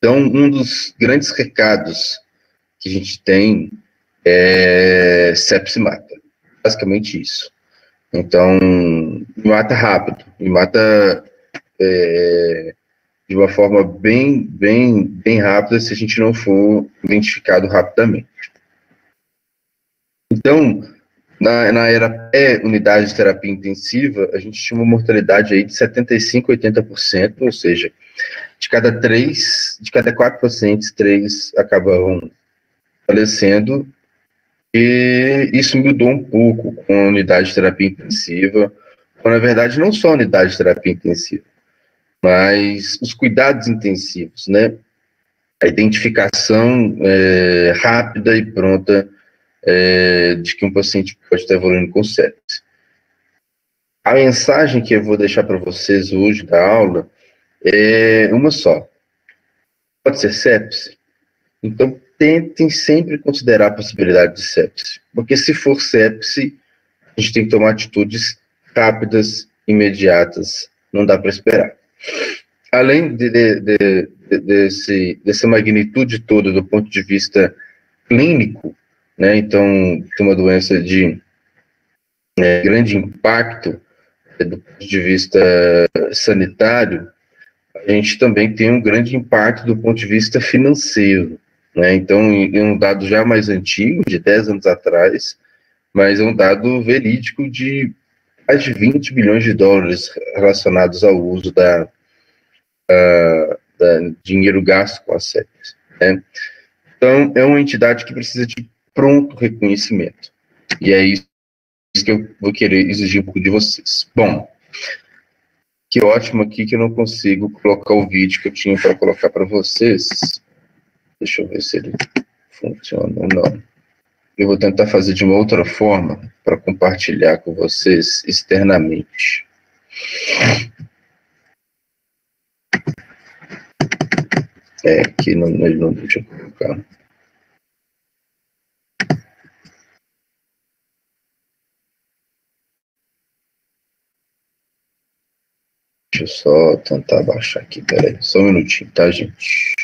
Então, um dos grandes recados que a gente tem é sepse mata. Basicamente isso. Então, me mata rápido, me mata de uma forma bem rápida se a gente não for identificado rapidamente. Então, na era pré-unidade de terapia intensiva, a gente tinha uma mortalidade aí de 75% a 80%, ou seja, de cada 4 pacientes, 3 acabavam falecendo, e isso mudou um pouco com a unidade de terapia intensiva, ou, na verdade, não só a unidade de terapia intensiva, mas os cuidados intensivos, né? A identificação rápida e pronta de que um paciente pode estar evoluindo com sepse. A mensagem que eu vou deixar para vocês hoje da aula é uma só. Pode ser sepse? Então, tentem sempre considerar a possibilidade de sepse, porque se for sepse, a gente tem que tomar atitudes rápidas, imediatas, não dá para esperar. Além dessa magnitude toda do ponto de vista clínico, né, então, tem uma doença de grande impacto do ponto de vista sanitário, a gente também tem um grande impacto do ponto de vista financeiro, né? Então, é um dado já mais antigo, de 10 anos atrás, mas é um dado verídico de mais de 20 bilhões de dólares relacionados ao uso da dinheiro gasto com a sepse, né? Então, é uma entidade que precisa de pronto reconhecimento. E é isso que eu vou querer exigir um pouco de vocês. Bom, que ótimo aqui que eu não consigo colocar o vídeo que eu tinha para colocar para vocês. Deixa eu ver se ele funciona ou não. Eu vou tentar fazer de uma outra forma para compartilhar com vocês externamente. Aqui ele não deixa eu colocar. Deixa eu só tentar baixar aqui, peraí, só um minutinho, tá, gente?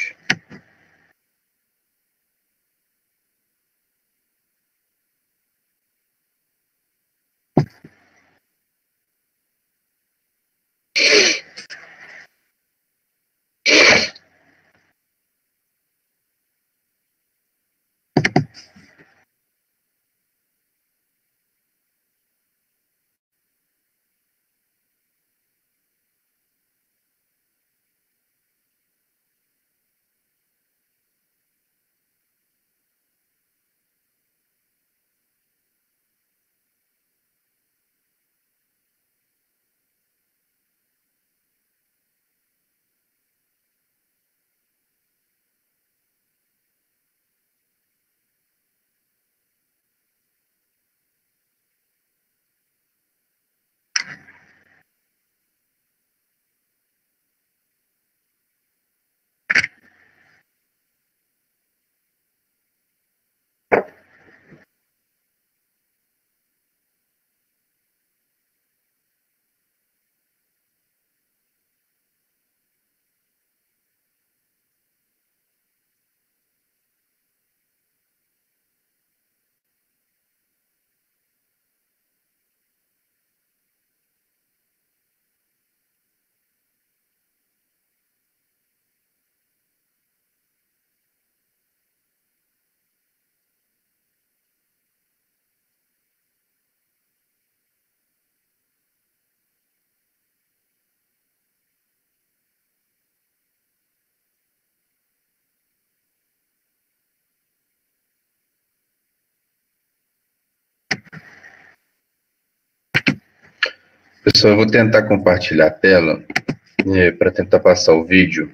Pessoal, eu vou tentar compartilhar a tela para tentar passar o vídeo.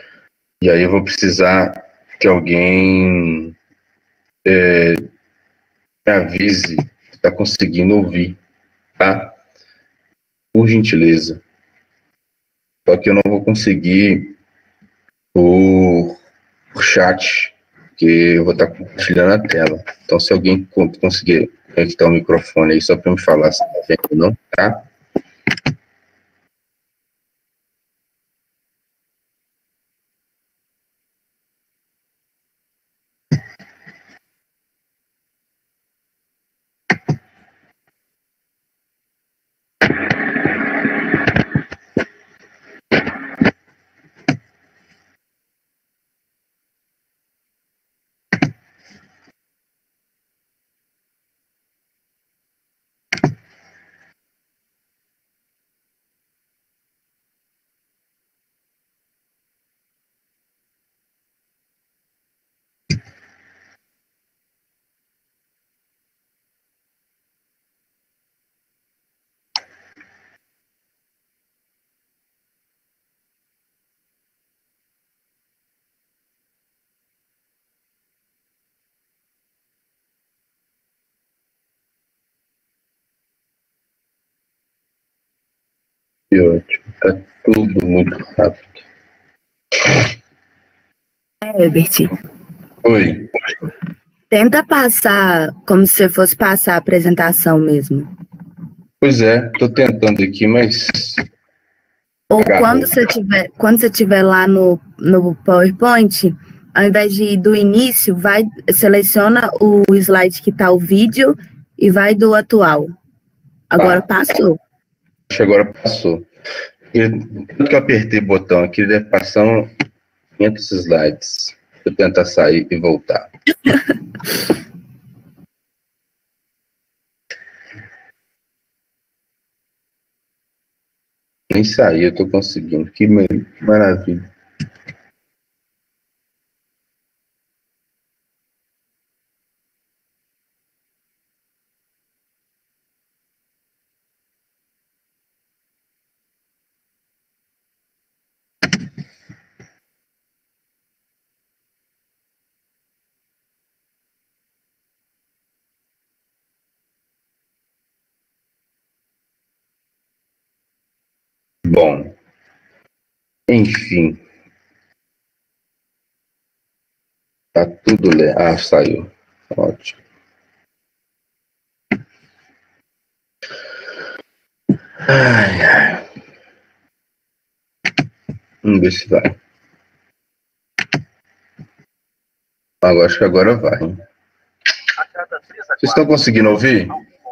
E aí eu vou precisar que alguém me avise que está conseguindo ouvir, tá? Por gentileza. Só que eu não vou conseguir por chat, porque eu vou estar compartilhando a tela. Então, se alguém conseguir conectar o microfone aí, só para me falar se está vendo ou não, tá? Que ótimo. Tá tudo muito rápido. Herbert, Oi. tenta passar como se você fosse passar a apresentação mesmo. Pois é, tô tentando aqui, mas Ou agarrou. quando você tiver lá no PowerPoint, ao invés de ir do início, seleciona o slide que está o vídeo e vai do atual. Agora Tá, passou. acho que agora passou. Tanto que eu apertei o botão aqui, deve passar 500 slides. Vou tentar sair e voltar. Nem sair, eu tô conseguindo. Que maravilha. Bom, enfim, tá tudo saiu. Ótimo. Ai, ai. Vamos ver se vai. Acho que agora vai. Hein? Vocês estão conseguindo ouvir?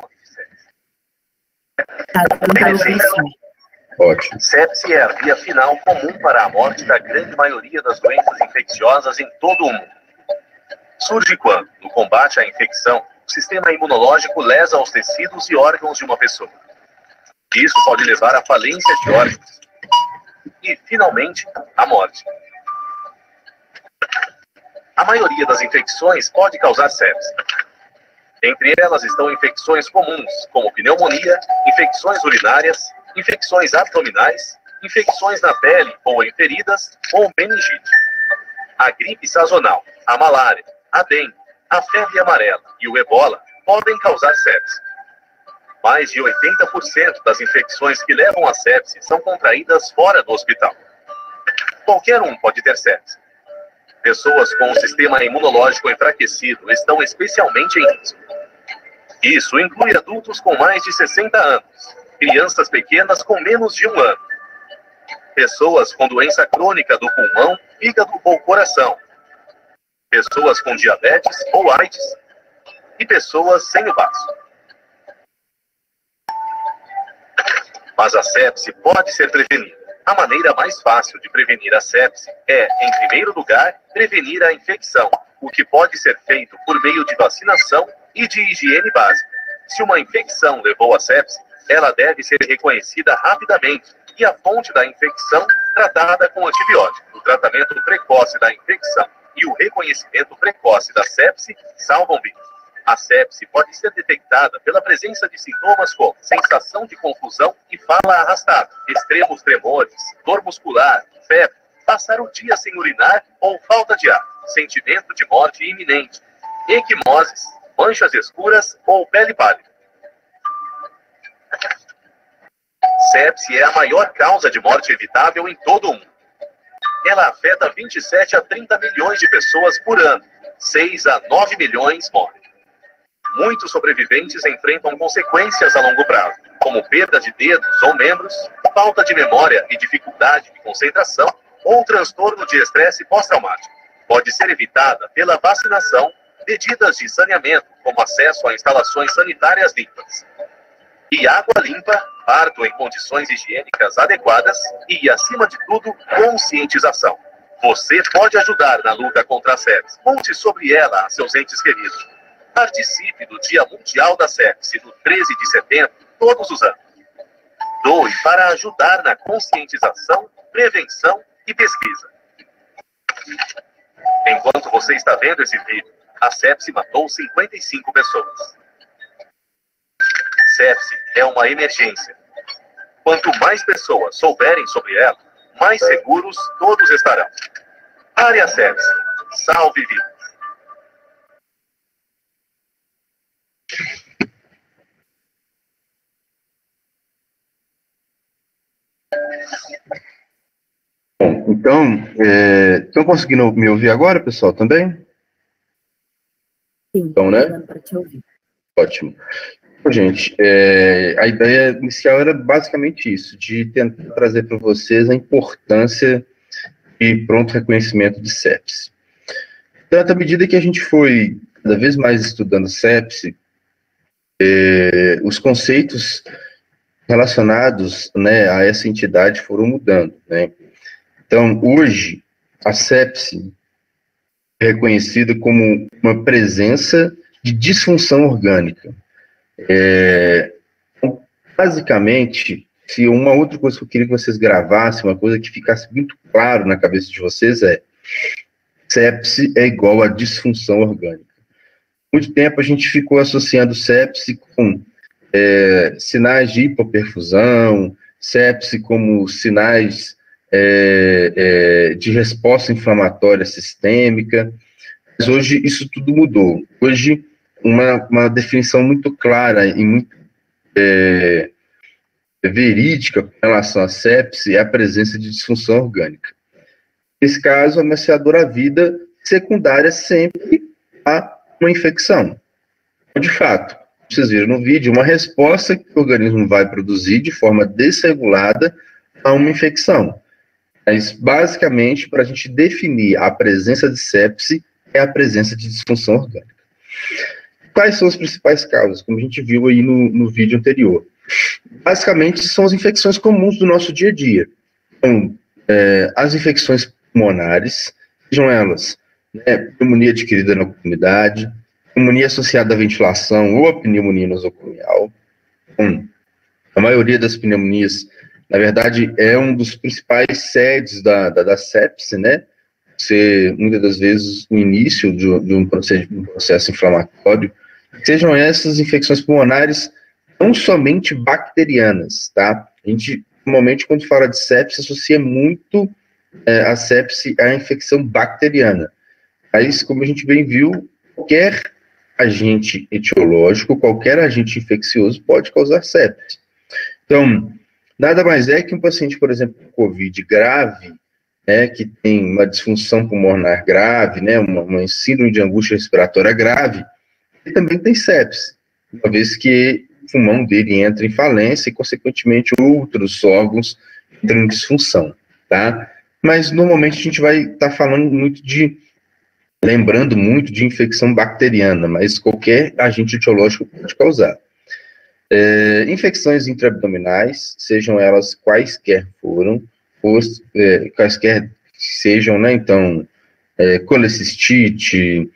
Tá dando para ouvir sim. Ótimo. Sepse é a via final comum para a morte da grande maioria das doenças infecciosas em todo o mundo. Surge quando, no combate à infecção, o sistema imunológico lesa os tecidos e órgãos de uma pessoa. Isso pode levar à falência de órgãos e, finalmente, à morte. A maioria das infecções pode causar sepse. Entre elas estão infecções comuns, como pneumonia, infecções urinárias, infecções abdominais, infecções na pele ou em feridas, ou meningite. A gripe sazonal, a malária, a dengue, a febre amarela e o ebola podem causar sepse. Mais de 80% das infecções que levam a sepse são contraídas fora do hospital. Qualquer um pode ter sepse. Pessoas com o sistema imunológico enfraquecido estão especialmente em risco. Isso inclui adultos com mais de 60 anos, crianças pequenas com menos de 1 ano, pessoas com doença crônica do pulmão, fígado ou coração, pessoas com diabetes ou AIDS e pessoas sem o baço. Mas a sepse pode ser prevenida. A maneira mais fácil de prevenir a sepse é, em primeiro lugar, prevenir a infecção, o que pode ser feito por meio de vacinação e de higiene básica. Se uma infecção levou a sepse, ela deve ser reconhecida rapidamente e a fonte da infecção tratada com antibiótico. O tratamento precoce da infecção e o reconhecimento precoce da sepse salvam vidas. A sepse pode ser detectada pela presença de sintomas como sensação de confusão e fala arrastada, extremos tremores, dor muscular, febre, passar o dia sem urinar ou falta de ar, sentimento de morte iminente, equimoses, manchas escuras ou pele pálida. Sepse é a maior causa de morte evitável em todo o mundo. Ela afeta 27 a 30 milhões de pessoas por ano. 6 a 9 milhões morrem. Muitos sobreviventes enfrentam consequências a longo prazo, como perda de dedos ou membros, falta de memória e dificuldade de concentração, ou transtorno de estresse pós-traumático. Pode ser evitada pela vacinação, medidas de saneamento, como acesso a instalações sanitárias limpas. E água limpa, parto em condições higiênicas adequadas e, acima de tudo, conscientização. Você pode ajudar na luta contra a sepse. Conte sobre ela a seus entes queridos. Participe do Dia Mundial da Sepse, no 13 de setembro, todos os anos. Doe para ajudar na conscientização, prevenção e pesquisa. Enquanto você está vendo esse vídeo, a sepse matou 55 pessoas. Sepse é uma emergência. Quanto mais pessoas souberem sobre ela, mais seguros todos estarão. Pare a sepse. Salve vidas. Então, estão conseguindo me ouvir agora, pessoal, também? Sim, então, né? Para te ouvir. Ótimo. Bom, gente, a ideia inicial era basicamente isso, de tentar trazer para vocês a importância de pronto reconhecimento de sepse. Tanto à medida que a gente foi cada vez mais estudando sepse, os conceitos relacionados, né, a essa entidade foram mudando, né? Então, hoje, a sepse é reconhecida como uma presença de disfunção orgânica. Basicamente, se uma outra coisa que eu queria que vocês gravassem, uma coisa que ficasse muito claro na cabeça de vocês sepse é igual a disfunção orgânica. Muito tempo a gente ficou associando sepse com sinais de hipoperfusão, sepse como sinais de resposta inflamatória sistêmica, mas hoje isso tudo mudou. Hoje, uma definição muito clara e muito verídica com relação à sepse é a presença de disfunção orgânica. Nesse caso, ameaçadora à vida secundária sempre a uma infecção. De fato, vocês viram no vídeo, uma resposta que o organismo vai produzir de forma desregulada a uma infecção. Mas, basicamente, para a gente definir a presença de sepse, é a presença de disfunção orgânica. Quais são as principais causas? Como a gente viu aí no vídeo anterior. Basicamente, são as infecções comuns do nosso dia a dia. Então, as infecções pulmonares, sejam elas pneumonia adquirida na comunidade, pneumonia associada à ventilação ou a pneumonia nosocomial. A maioria das pneumonias, na verdade, é um dos principais sedes da sepse, né? Ser, muitas das vezes, o início de um processo inflamatório. Sejam essas infecções pulmonares não somente bacterianas, tá? A gente, normalmente, quando fala de sepse, associa muito a sepse à infecção bacteriana. Mas, como a gente bem viu, qualquer agente etiológico, qualquer agente infeccioso pode causar sepse. Então, nada mais é que um paciente, por exemplo, com COVID grave, que tem uma disfunção pulmonar grave, uma síndrome de angústia respiratória grave, ele também tem sepse, uma vez que o pulmão dele entra em falência e, consequentemente, outros órgãos entram em disfunção, tá? Mas, normalmente, a gente vai estar falando lembrando muito de infecção bacteriana, mas qualquer agente etiológico pode causar. Infecções intraabdominais, sejam elas quaisquer foram, quaisquer sejam, né, então, colecistite,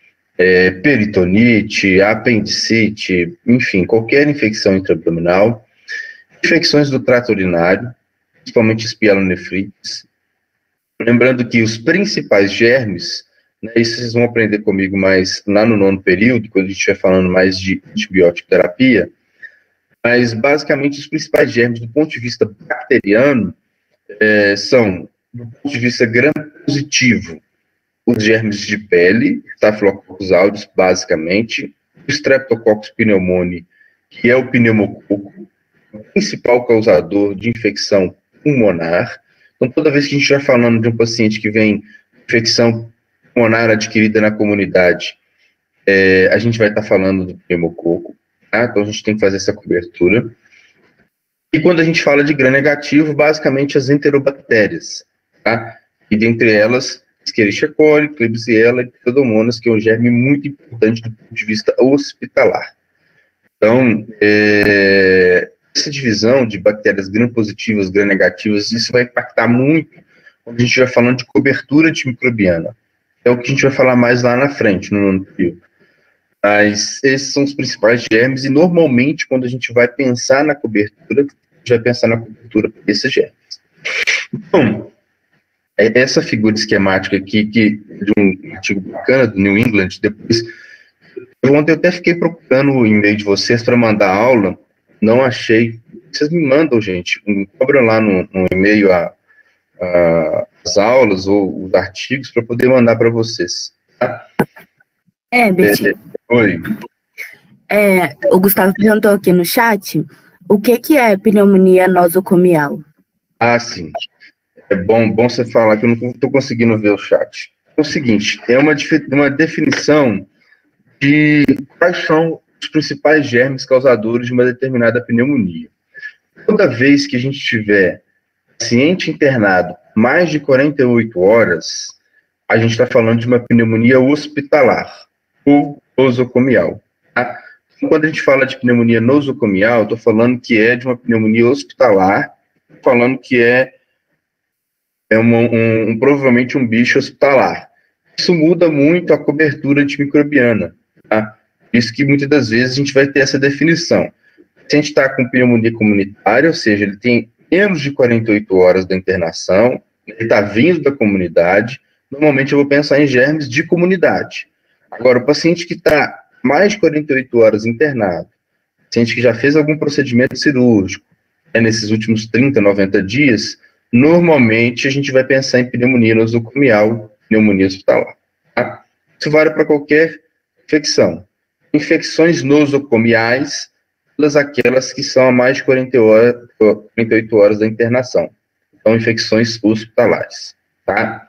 peritonite, apendicite, enfim, qualquer infecção intraabdominal, infecções do trato urinário, principalmente espielonefrites. Lembrando que os principais germes, isso vocês vão aprender comigo mais lá no 9º período, quando a gente estiver falando mais de antibiótico terapia, mas basicamente os principais germes do ponto de vista bacteriano são, do ponto de vista gram-positivo, os germes de pele, Staphylococcus aureus, basicamente, o Streptococcus pneumoniae, que é o pneumococo, o principal causador de infecção pulmonar. Então, toda vez que a gente vai falando de um paciente que vem infecção pulmonar adquirida na comunidade, a gente vai estar falando do pneumococo, tá? Então a gente tem que fazer essa cobertura. E quando a gente fala de gram-negativo, basicamente as enterobactérias, tá? E dentre elas, Escherichia coli, Klebsiella e Pseudomonas, que é um germe muito importante do ponto de vista hospitalar. Então, essa divisão de bactérias gram-positivas, gram-negativas, isso vai impactar muito quando a gente vai falando de cobertura antimicrobiana. É o que a gente vai falar mais lá na frente, no 9º período. Mas esses são os principais germes, e normalmente, quando a gente vai pensar na cobertura, a gente vai pensar na cobertura desses germes. Então, essa figura esquemática aqui, de um artigo bacana do New England, depois, ontem eu até fiquei procurando o e-mail de vocês para mandar aula, não achei. Vocês me mandam, gente, cobram lá no e-mail as aulas ou os artigos para poder mandar para vocês, tá? Betinho. Oi. O Gustavo perguntou aqui no chat, o que é pneumonia nosocomial? Ah, sim. É bom você falar que eu não estou conseguindo ver o chat. É o seguinte, é uma definição de quais são os principais germes causadores de uma determinada pneumonia. Toda vez que a gente tiver paciente internado mais de 48 horas, a gente está falando de uma pneumonia hospitalar ou nosocomial. Tá? Então, quando a gente fala de pneumonia nosocomial, estou falando que é de uma pneumonia hospitalar, falando que é provavelmente um bicho hospitalar. Isso muda muito a cobertura antimicrobiana. Tá? Isso que muitas das vezes a gente vai ter essa definição. Se a gente está com pneumonia comunitária, ou seja, ele tem menos de 48 horas da internação, ele está vindo da comunidade, normalmente eu vou pensar em germes de comunidade. Agora, o paciente que está mais de 48 horas internado, paciente que já fez algum procedimento cirúrgico, nesses últimos 30, 90 dias, normalmente a gente vai pensar em pneumonia nosocomial, pneumonia hospitalar. Tá? Isso vale para qualquer infecção. Infecções nosocomiais, todas aquelas que são a mais de 48 horas da internação. São infecções hospitalares. Tá?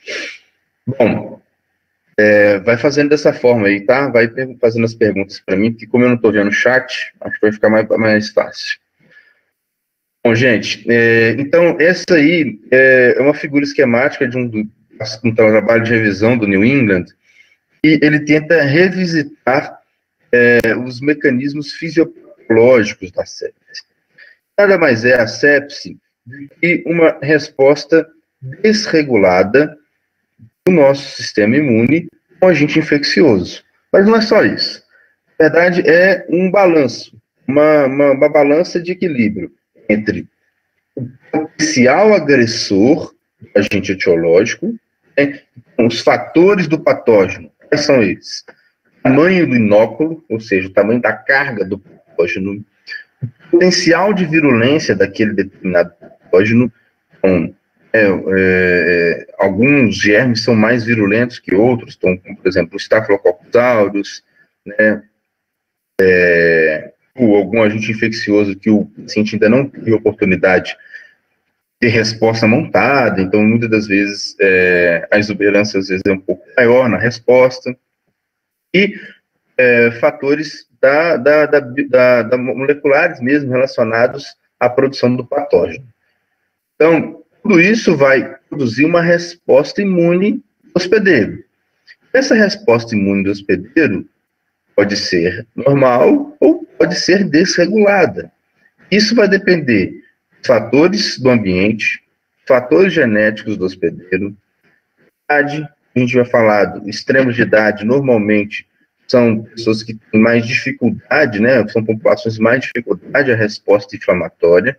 Bom, vai fazendo dessa forma aí, tá? Vai fazendo as perguntas para mim, porque como eu não estou vendo o chat, acho que vai ficar mais fácil. Bom, gente, então essa aí é uma figura esquemática de um trabalho de revisão do New England, e ele tenta revisitar os mecanismos fisiológicos da sepse. Nada mais é a sepse do que uma resposta desregulada do nosso sistema imune com agente infeccioso. Mas não é só isso. Na verdade, é um balanço, uma balança de equilíbrio entre o potencial agressor do agente etiológico, os fatores do patógeno. Quais são eles? O tamanho do inóculo, ou seja, o tamanho da carga do patógeno, o potencial de virulência daquele determinado patógeno. Alguns germes são mais virulentos que outros, como, por exemplo, o Staphylococcus aureus, né, ou algum agente infeccioso que o paciente ainda não teve oportunidade de resposta montada, então muitas das vezes a exuberância às vezes é um pouco maior na resposta, e fatores moleculares mesmo relacionados à produção do patógeno. Então, tudo isso vai produzir uma resposta imune do hospedeiro. Essa resposta imune do hospedeiro pode ser normal ou pode ser desregulada. Isso vai depender dos fatores do ambiente, fatores genéticos do hospedeiro, idade. A gente vai falar do extremos de idade, normalmente são pessoas que têm mais dificuldade, né? São populações de mais dificuldade à resposta inflamatória.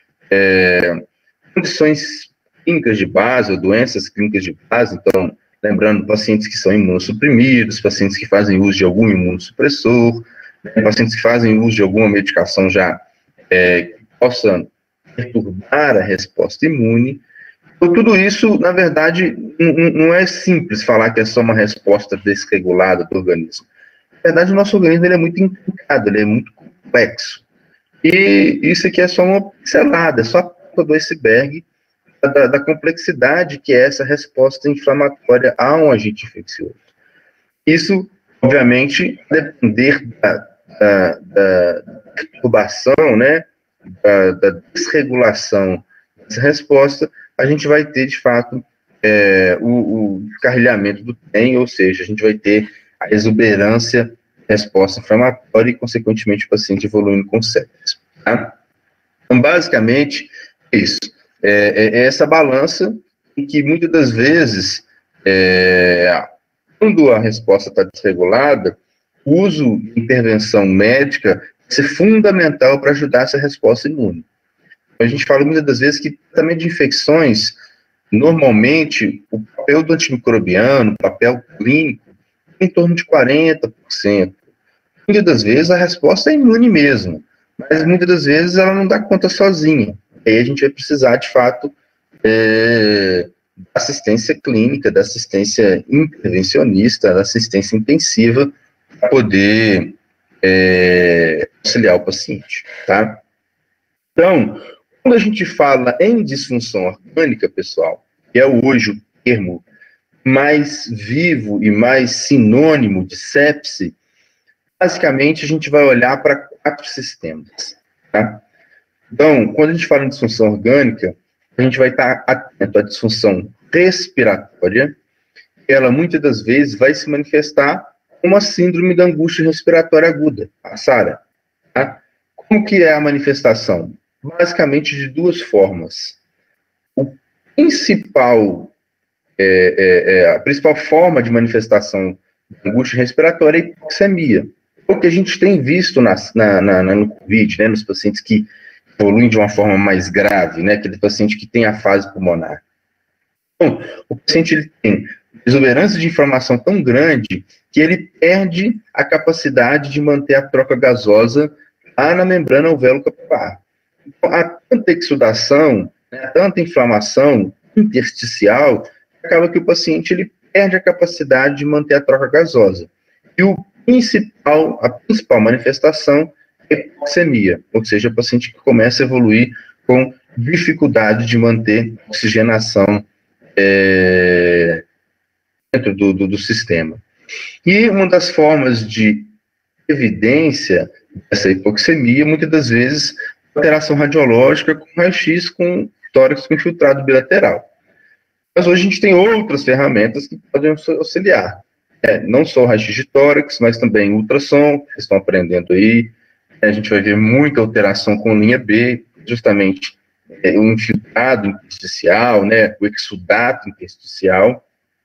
Condições clínicas de base, ou doenças clínicas de base, então, lembrando, pacientes que são imunossuprimidos, pacientes que fazem uso de algum imunossupressor, pacientes que fazem uso de alguma medicação já que possa perturbar a resposta imune. Então, tudo isso, na verdade, não é simples falar que é só uma resposta desregulada do organismo. Na verdade, o nosso organismo ele é muito intricado, ele é muito complexo. E isso aqui é só uma pincelada, é só a ponta do iceberg da complexidade que é essa resposta inflamatória a um agente infeccioso. Isso, obviamente, depender da perturbação, né, da desregulação dessa resposta, a gente vai ter, de fato, o descarrilhamento do TEM, ou seja, a gente vai ter a exuberância, resposta inflamatória e, consequentemente, o paciente evoluindo com sepsis. Tá? Então, basicamente, é isso. É essa balança em que, muitas das vezes, quando a resposta está desregulada, o uso de intervenção médica vai ser fundamental para ajudar essa resposta imune. A gente fala muitas das vezes que tratamento de infecções, normalmente, o papel do antimicrobiano, o papel clínico, é em torno de 40%. Muitas das vezes a resposta é imune mesmo, mas muitas das vezes ela não dá conta sozinha. Aí a gente vai precisar, de fato, da assistência clínica, da assistência intervencionista, da assistência intensiva, para poder auxiliar o paciente, tá? Então, Quando a gente fala em disfunção orgânica, pessoal, que é hoje o termo mais vivo e mais sinônimo de sepse, basicamente a gente vai olhar para 4 sistemas. Tá? Então, quando a gente fala em disfunção orgânica, a gente vai estar atento à disfunção respiratória. Ela muitas das vezes vai se manifestar como a síndrome da angústia respiratória aguda, a SARA. Tá? Como que é a manifestação? Basicamente de 2 formas. A principal forma de manifestação da angústia respiratória é a hipoxemia. O que a gente tem visto no COVID, né, nos pacientes que evoluem de uma forma mais grave, né, aquele paciente que tem a fase pulmonar. Então, o paciente ele tem exuberância de inflamação tão grande que ele perde a capacidade de manter a troca gasosa lá na membrana alvéolo-capilar. Então, há tanta exudação, né, tanta inflamação intersticial, acaba que o paciente ele perde a capacidade de manter a troca gasosa. E a principal manifestação é a hipoxemia, ou seja, o paciente que começa a evoluir com dificuldade de manter oxigenação dentro do sistema. E uma das formas de evidência dessa hipoxemia, muitas das vezes, alteração radiológica com raio-x com tórax com infiltrado bilateral. Mas hoje a gente tem outras ferramentas que podem auxiliar. Não só o raio-x de tórax, mas também ultrassom, que estão aprendendo aí. A gente vai ver muita alteração com linha B, justamente o infiltrado intersticial, né, o exudato intersticial,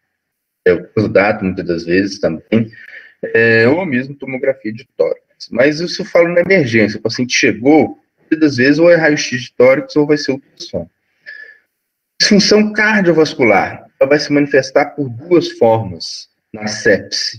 o exudato muitas das vezes também, ou mesmo tomografia de tórax. Mas isso eu falo na emergência, o paciente chegou, muitas das vezes ou é raio-x de tórax ou vai ser ultrassom. Disfunção cardiovascular, ela vai se manifestar por 2 formas na sepse.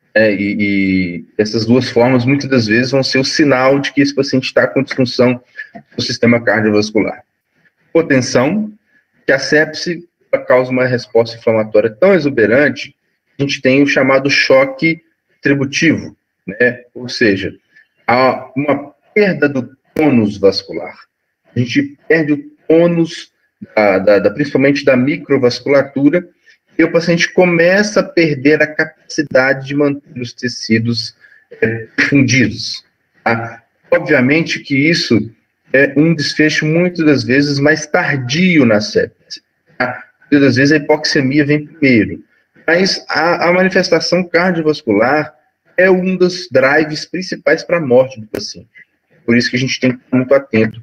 E essas 2 formas, muitas das vezes, vão ser o sinal de que esse paciente está com disfunção do sistema cardiovascular. Hipotensão, que a sepse causa uma resposta inflamatória tão exuberante, a gente tem o chamado choque distributivo, né? Ou seja, há uma perda do tônus vascular. A gente perde o tônus principalmente da microvasculatura, e o paciente começa a perder a capacidade de manter os tecidos fundidos. Tá? Obviamente que isso é um desfecho, muitas das vezes, mais tardio na sepse. Tá? Muitas das vezes a hipoxemia vem primeiro. Mas a manifestação cardiovascular é um dos drives principais para a morte do paciente. Por isso que a gente tem que estar muito atento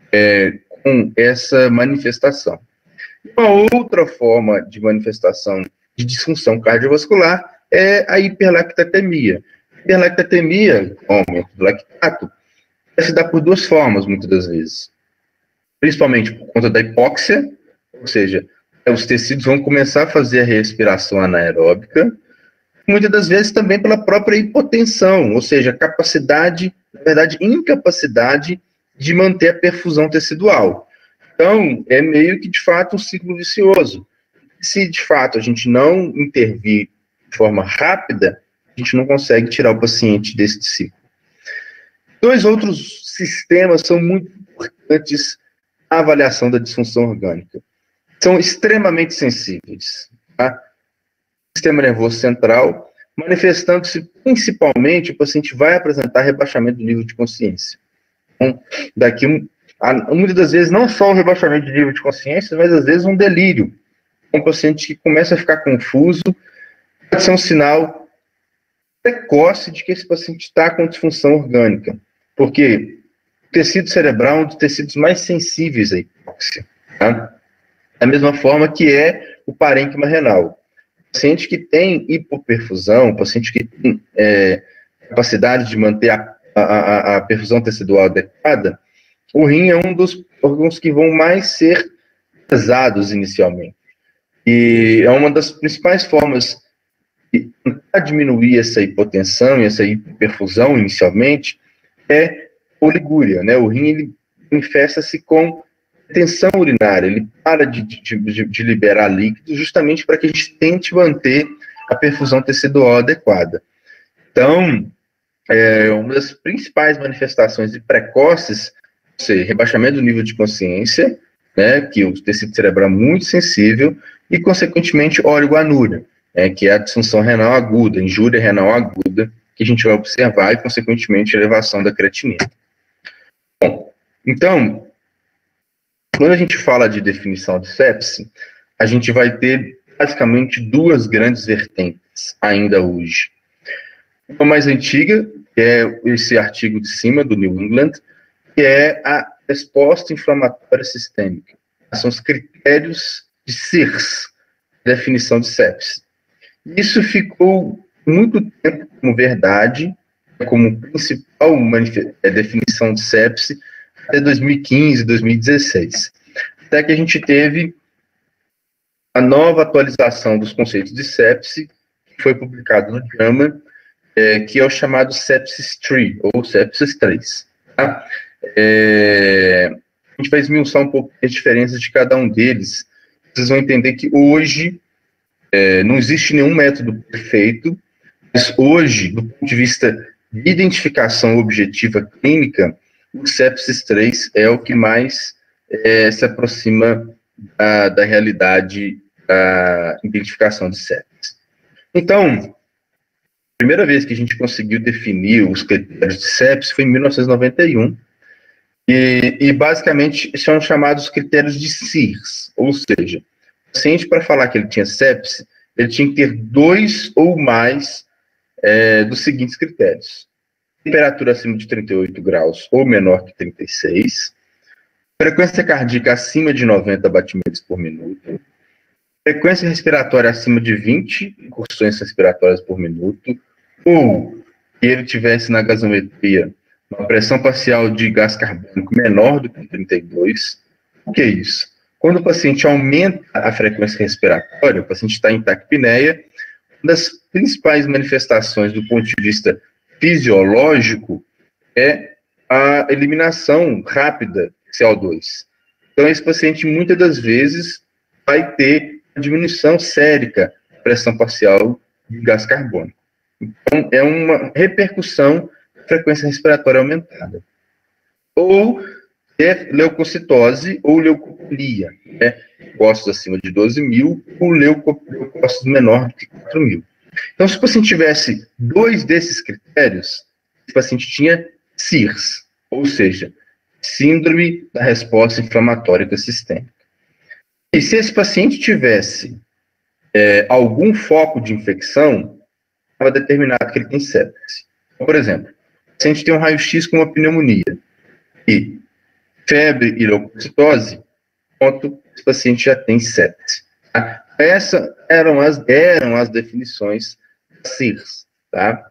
com essa manifestação. Uma outra forma de manifestação de disfunção cardiovascular é a hiperlactatemia. A hiperlactatemia, o aumento do lactato, vai se dar por 2 formas, muitas das vezes. Principalmente por conta da hipóxia, ou seja, os tecidos vão começar a fazer a respiração anaeróbica, muitas das vezes também pela própria hipotensão, ou seja, capacidade, na verdade, incapacidade de manter a perfusão tecidual. Então, é meio que, de fato, um ciclo vicioso. Se, de fato, a gente não intervir de forma rápida, a gente não consegue tirar o paciente desse ciclo. 2 outros sistemas são muito importantes na avaliação da disfunção orgânica. São extremamente sensíveis. Tá? O sistema nervoso central, manifestando-se principalmente, o paciente vai apresentar rebaixamento do nível de consciência. Então, muitas das vezes, não só o rebaixamento de nível de consciência, mas às vezes um delírio. Um paciente que começa a ficar confuso, pode ser um sinal precoce de que esse paciente está com disfunção orgânica. Porque o tecido cerebral é um dos tecidos mais sensíveis à hipóxia. Tá? Da mesma forma que é o parênquima renal. O paciente que tem hipoperfusão, o paciente que tem capacidade de manter a perfusão tecidual adequada, o rim é um dos órgãos que vão mais ser pesados inicialmente. E é uma das principais formas de tentar diminuir essa hipotensão e essa hiperfusão inicialmente é oligúria, né? O rim ele manifesta-se com tensão urinária, ele para de liberar líquido justamente para que a gente tente manter a perfusão tecidual adequada. Então, uma das principais manifestações precoces seja, rebaixamento do nível de consciência, né, que o tecido cerebral é muito sensível, e, consequentemente, oligoanúria, que é a disfunção renal aguda, injúria renal aguda, que a gente vai observar, e, consequentemente, elevação da creatinina. Bom, então, quando a gente fala de definição de sepse, a gente vai ter, basicamente, duas grandes vertentes ainda hoje. Uma mais antiga, que é esse artigo de cima, do New England, que é a resposta inflamatória sistêmica. São os critérios de SIRS, definição de sepse. Isso ficou muito tempo como verdade, como principal definição de sepse, até 2015, 2016. Até que a gente teve a nova atualização dos conceitos de sepse, que foi publicado no JAMA, que é o chamado Sepsis 3, ou Sepsis 3. Tá? A gente vai esmiuçar um pouco as diferenças de cada um deles. Vocês vão entender que hoje não existe nenhum método perfeito, mas hoje, do ponto de vista de identificação objetiva clínica, o Sepsis 3 é o que mais se aproxima da realidade da identificação de sepsis. Então, a primeira vez que a gente conseguiu definir os critérios de sepsis foi em 1991, e basicamente são chamados critérios de SIRS, ou seja, o paciente, para falar que ele tinha sepsis, ele tinha que ter 2 ou mais dos seguintes critérios: temperatura acima de 38 graus ou menor que 36, frequência cardíaca acima de 90 batimentos por minuto, frequência respiratória acima de 20 incursões respiratórias por minuto, ou que ele tivesse na gasometria uma pressão parcial de gás carbônico menor do que 32. O que é isso? Quando o paciente aumenta a frequência respiratória, o paciente está em taquipneia, uma das principais manifestações do ponto de vista fisiológico é a eliminação rápida de CO2. Então, esse paciente, muitas das vezes, vai ter diminuição sérica da pressão parcial de gás carbônico. Então, é uma repercussão da frequência respiratória aumentada. Ou leucocitose ou leucopelia, leucócitos acima de 12.000, ou leucócitos menor do que 4.000. Então, se o paciente tivesse 2 desses critérios, o paciente tinha SIRS, ou seja, síndrome da resposta inflamatória sistêmica. E se esse paciente tivesse algum foco de infecção, estava determinado que ele tem sepse. Por exemplo, o paciente tem um raio-x com uma pneumonia e febre e leucocitose, esse paciente já tem sepse. Tá? Essas eram as definições da SIRS. Tá?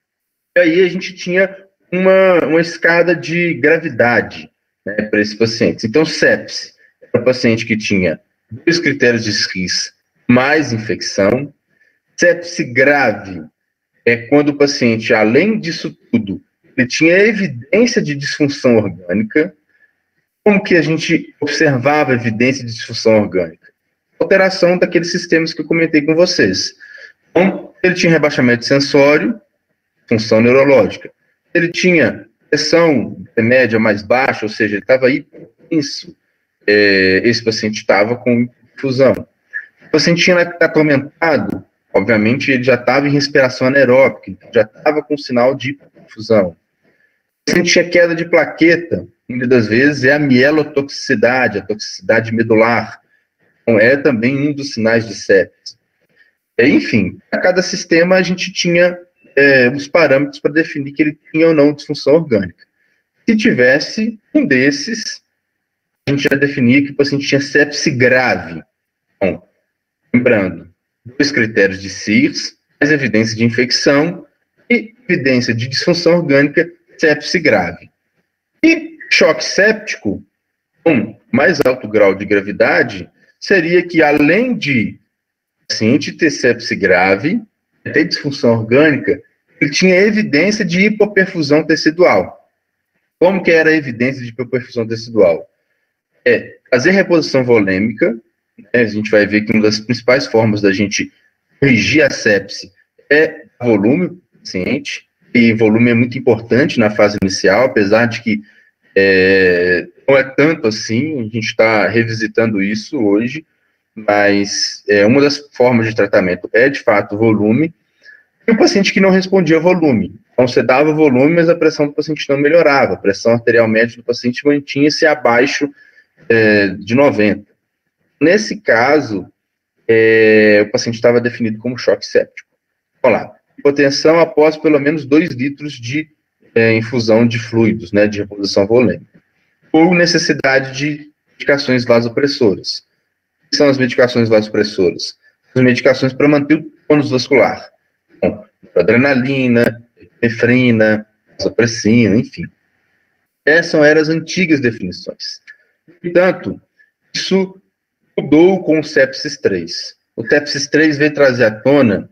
E aí a gente tinha uma escada de gravidade, né, para esses pacientes. Então, sepse para o paciente que tinha 2 critérios de SIRS mais infecção. Sepse grave é quando o paciente, além disso tudo, ele tinha evidência de disfunção orgânica. Como que a gente observava evidência de disfunção orgânica? Alteração daqueles sistemas que eu comentei com vocês. Então, ele tinha rebaixamento sensório, função neurológica. Ele tinha pressão média mais baixa, ou seja, ele estava hipotenso. Esse paciente estava com infusão. O paciente tinha lactato aumentado, obviamente ele já estava em respiração anaeróbica, então já estava com sinal de infusão. O paciente tinha queda de plaqueta, muitas das vezes é a mielotoxicidade, a toxicidade medular. Então, é também um dos sinais de sepse. Enfim, a cada sistema a gente tinha os parâmetros para definir que ele tinha ou não disfunção orgânica. Se tivesse um desses, a gente já definia que o paciente tinha sepse grave. Bom, lembrando, 2 critérios de SIRS, mais evidência de infecção e evidência de disfunção orgânica, sepse grave. E choque séptico, com mais alto grau de gravidade, seria que, além de o paciente ter sepse grave, ter disfunção orgânica, ele tinha evidência de hipoperfusão tecidual. Como que era a evidência de hipoperfusão tecidual? Fazer reposição volêmica, né, a gente vai ver que uma das principais formas da gente corrigir a sepse é volume do paciente, e volume é muito importante na fase inicial, apesar de que Não é tanto assim, a gente está revisitando isso hoje, mas uma das formas de tratamento é, de fato, o volume. E o paciente que não respondia volume. Então, você dava volume, mas a pressão do paciente não melhorava. A pressão arterial média do paciente mantinha-se abaixo de 90. Nesse caso, o paciente estava definido como choque séptico. Vamos lá. Hipotensão após pelo menos 2 litros de infusão de fluidos, né, de reposição volêmica. Ou necessidade de medicações vasopressoras. O que são as medicações vasopressoras? As medicações para manter o tônus vascular. Bom, adrenalina, efrina, vasopressina, enfim. Essas eram as antigas definições. Portanto, isso mudou com o sepsis 3. O sepsis 3 veio trazer à tona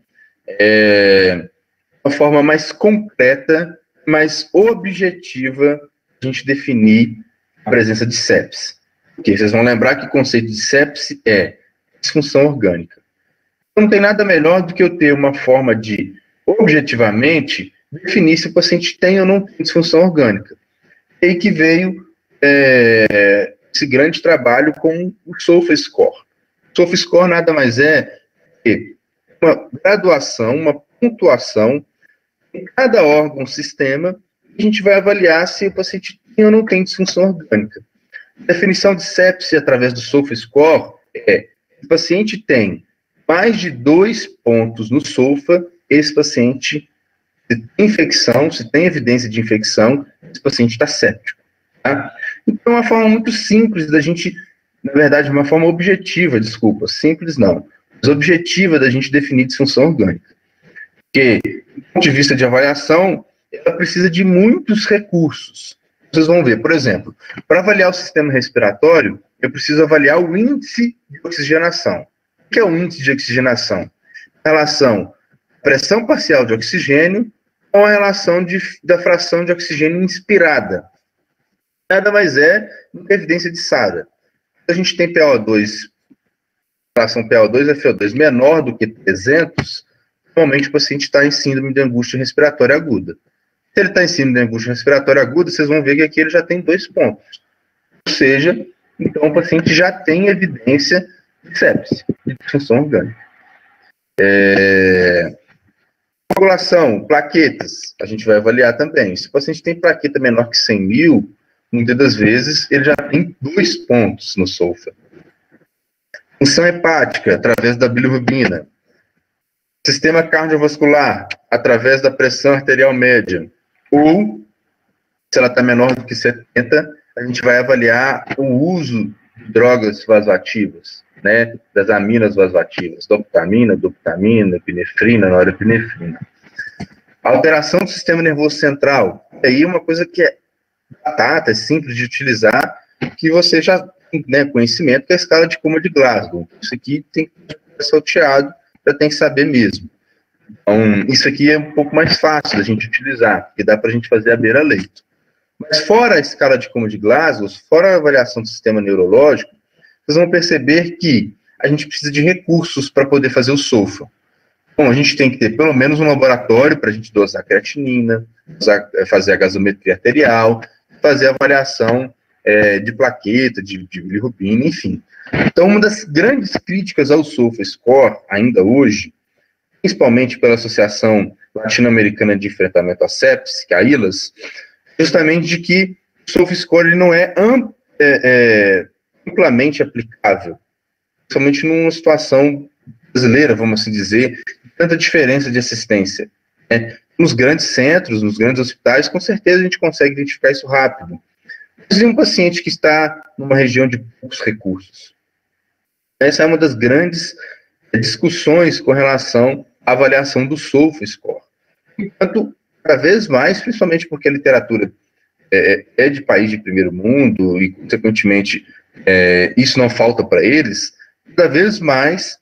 uma forma mais concreta, mais objetiva de a gente definir a presença de sepsis. Porque vocês vão lembrar que o conceito de sepsis é disfunção orgânica. Não tem nada melhor do que eu ter uma forma de, objetivamente, definir se o paciente tem ou não tem disfunção orgânica. E aí que veio esse grande trabalho com o SOFA-Score. O SOFA-Score nada mais é que uma graduação, uma pontuação em cada órgão, sistema, a gente vai avaliar se o paciente tem ou não tem disfunção orgânica. A definição de sepse através do SOFA-Score é: se o paciente tem mais de 2 pontos no SOFA, esse paciente, se tem infecção, se tem evidência de infecção, esse paciente está séptico. Tá? Então, é uma forma muito simples da gente, na verdade, uma forma objetiva, desculpa, simples não, mas objetiva da gente definir disfunção orgânica. Porque, do ponto de vista de avaliação, ela precisa de muitos recursos. Vocês vão ver, por exemplo, para avaliar o sistema respiratório, eu preciso avaliar o índice de oxigenação. O que é o índice de oxigenação? Em relação à pressão parcial de oxigênio com a relação da fração de oxigênio inspirada. Nada mais é do que a evidência de SARA. Se a gente tem PO2, relação PO2 a FO2 menor do que 300, normalmente o paciente está em síndrome de angústia respiratória aguda. Se ele está em síndrome de angústia respiratória aguda, vocês vão ver que aqui ele já tem 2 pontos. Ou seja, então o paciente já tem evidência de sepse, de disfunção orgânica. Coagulação, plaquetas, a gente vai avaliar também. Se o paciente tem plaqueta menor que 100 mil, muitas das vezes ele já tem 2 pontos no SOFA. Função hepática, através da bilirrubina. Sistema cardiovascular, através da pressão arterial média. Ou, se ela está menor do que 70, a gente vai avaliar o uso de drogas vasoativas, né, das aminas vasoativas, dopamina, epinefrina, norepinefrina. Alteração do sistema nervoso central. Aí uma coisa que é batata, é simples de utilizar, que você já tem, né, conhecimento, que é a escala de Coma de Glasgow. Isso aqui tem que ser salteado, já tem que saber mesmo. Então, isso aqui é um pouco mais fácil da gente utilizar, porque dá para a gente fazer a beira-leito. Mas fora a escala de Coma de Glasgow, fora a avaliação do sistema neurológico, vocês vão perceber que a gente precisa de recursos para poder fazer o SOFA. Bom, a gente tem que ter pelo menos um laboratório para a gente dosar creatinina, fazer a gasometria arterial, fazer a avaliação de plaqueta, de bilirrubina, enfim. Então, uma das grandes críticas ao SOFA-Score, ainda hoje, principalmente pela Associação Latino-Americana de Enfrentamento à Sepsis, que é a ILAS, justamente de que o SOFA-Score não é amplamente aplicável, principalmente numa situação brasileira, vamos assim dizer, tanta diferença de assistência. Nos grandes centros, nos grandes hospitais, com certeza a gente consegue identificar isso rápido. Mas e um paciente que está numa região de poucos recursos? Essa é uma das grandes discussões com relação à avaliação do SOFA-Score. Enquanto, cada vez mais, principalmente porque a literatura é de país de primeiro mundo e, consequentemente, isso não falta para eles, cada vez mais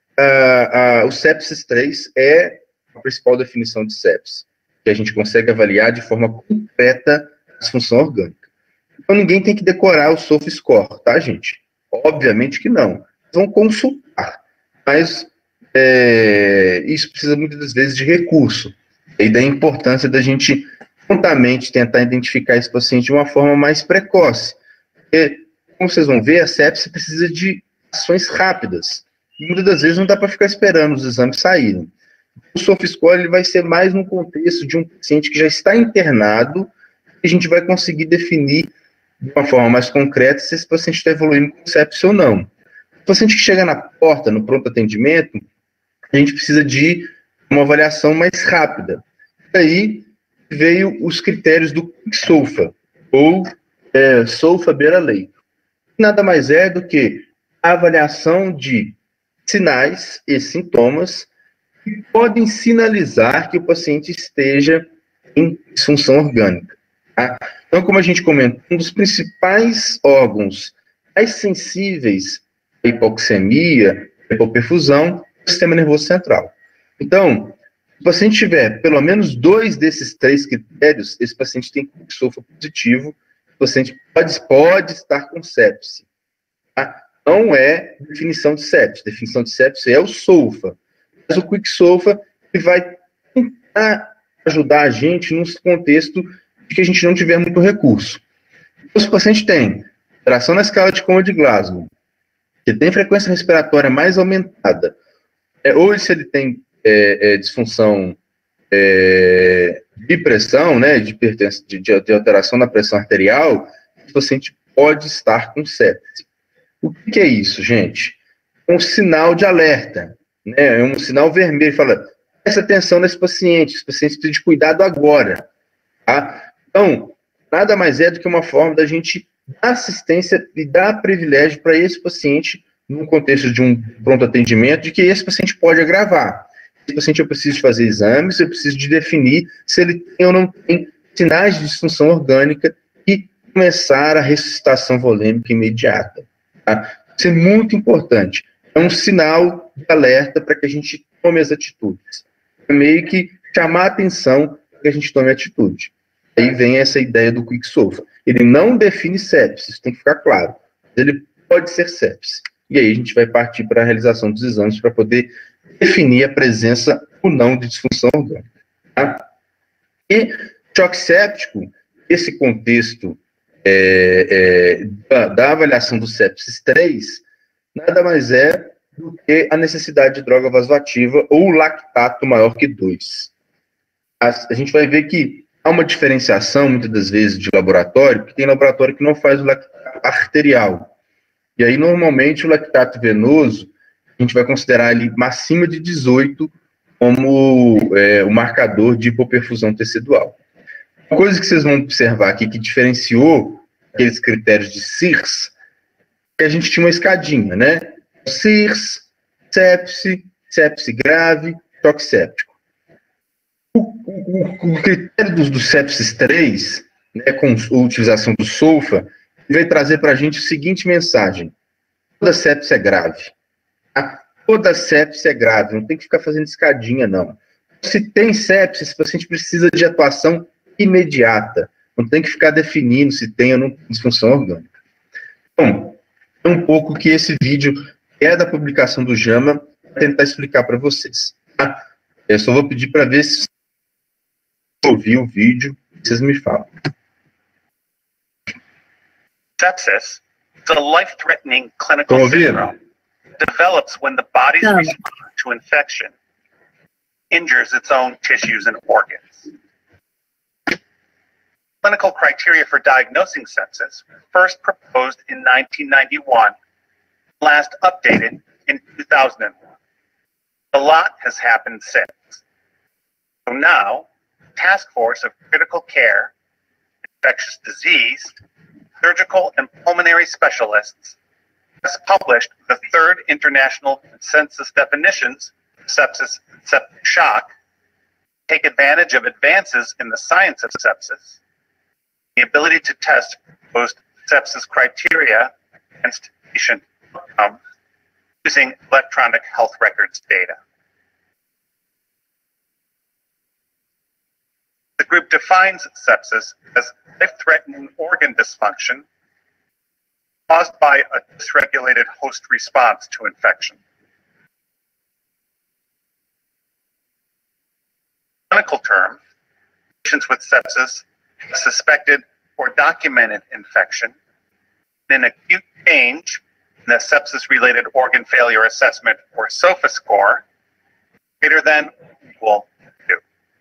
o sepsis 3 é a principal definição de sepsis, que a gente consegue avaliar de forma concreta a disfunção orgânica. Então, ninguém tem que decorar o SOFA-Score, tá, gente? Obviamente que não. Vão consultar, mas isso precisa muitas das vezes de recurso, e da importância da gente prontamente tentar identificar esse paciente de uma forma mais precoce. Porque, como vocês vão ver, a sepse precisa de ações rápidas. E muitas das vezes não dá para ficar esperando os exames saírem. O SOFScore ele vai ser mais no contexto de um paciente que já está internado, e a gente vai conseguir definir de uma forma mais concreta se esse paciente está evoluindo com sepse ou não. O paciente que chega na porta, no pronto atendimento, a gente precisa de uma avaliação mais rápida. Daí veio os critérios do SOFA, ou SOFA beira-leito. Nada mais é do que a avaliação de sinais e sintomas que podem sinalizar que o paciente esteja em disfunção orgânica. Tá? Então, como a gente comentou, um dos principais órgãos mais sensíveis à hipoxemia, à hipoperfusão, é o sistema nervoso central. Então, se o paciente tiver pelo menos 2 desses 3 critérios, esse paciente tem SOFA positivo, o paciente pode estar com sepse. Tá? Não é definição de sepse. Definição de sepse é o SOFA. Mas o Quick SOFA vai tentar ajudar a gente num contexto de que a gente não tiver muito recurso. Então, se o paciente tem alteração na escala de Coma de Glasgow, que tem frequência respiratória mais aumentada, ou se ele tem disfunção de pressão, né, de alteração na pressão arterial, o paciente pode estar com sepse. O que é isso, gente? É um sinal de alerta, né? É um sinal vermelho, fala, presta atenção nesse paciente, esse paciente precisa de cuidado agora. Tá? Então, nada mais é do que uma forma da gente dar assistência e dar privilégio para esse paciente, no contexto de um pronto atendimento, de que esse paciente pode agravar. Esse paciente eu preciso de fazer exames, eu preciso de definir se ele tem ou não tem sinais de disfunção orgânica e começar a ressuscitação volêmica imediata. Tá? Isso é muito importante. É um sinal de alerta para que a gente tome as atitudes. É meio que chamar a atenção para que a gente tome atitude. Aí vem essa ideia do Quick SOFA. Ele não define sepse, isso tem que ficar claro. Ele pode ser sepse. E aí a gente vai partir para a realização dos exames para poder definir a presença ou não de disfunção orgânica. Tá? E choque séptico, esse contexto da avaliação do sepsis 3, nada mais é do que a necessidade de droga vasoativa ou lactato maior que 2. A gente vai ver que há uma diferenciação, muitas das vezes, de laboratório, porque tem laboratório que não faz o lactato arterial. E aí, normalmente, o lactato venoso, a gente vai considerar ele acima de 18 como o marcador de hipoperfusão tecidual. Uma coisa que vocês vão observar aqui que diferenciou aqueles critérios de CIRS, é que a gente tinha uma escadinha, né? CIRS, sepse, sepse grave, choque séptico. O critério do sepsis 3, né, com a utilização do SOFA, vai trazer para a gente a seguinte mensagem: toda sepse é grave. Tá? Toda sepse é grave, não tem que ficar fazendo escadinha, não. Se tem sepse, esse paciente precisa de atuação imediata. Não tem que ficar definindo se tem ou não tem disfunção orgânica. Então, é um pouco que esse vídeo é da publicação do JAMA, para tentar explicar para vocês. Tá? Eu só vou pedir para ver se ouvir o vídeo, vocês me falam. Sepsis is a life-threatening clinical syndrome. It develops when the body's response to infection injures its own tissues and organs. Clinical criteria for diagnosing sepsis were first proposed in 1991, last updated in 2001. A lot has happened since. So now, Task Force of Critical Care, Infectious Disease, Surgical and Pulmonary Specialists has published the third international consensus definitions of sepsis and septic shock, take advantage of advances in the science of sepsis, the ability to test proposed sepsis criteria against patient outcomes using electronic health records data. The group defines sepsis as life-threatening organ dysfunction caused by a dysregulated host response to infection. In clinical terms, patients with sepsis, suspected or documented infection, an acute change in the sepsis-related organ failure assessment, or SOFA score, greater than or equal to.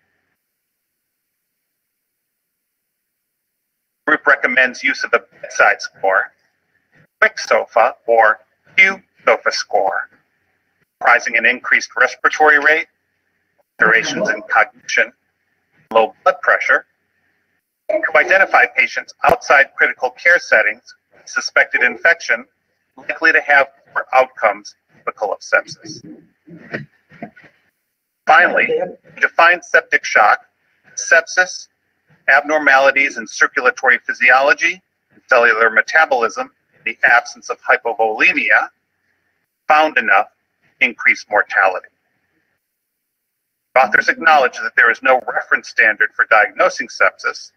The group recommends use of the bedside score, quick SOFA, or Q-SOFA score, comprising an increased respiratory rate, alterations in cognition, low blood pressure, to identify patients outside critical care settings with suspected infection likely to have poor outcomes typical of sepsis. Finally, define septic shock, sepsis, abnormalities in circulatory physiology and cellular metabolism in the absence of hypovolemia found enough to increase mortality. Authors acknowledge that there is no reference standard for diagnosing sepsis,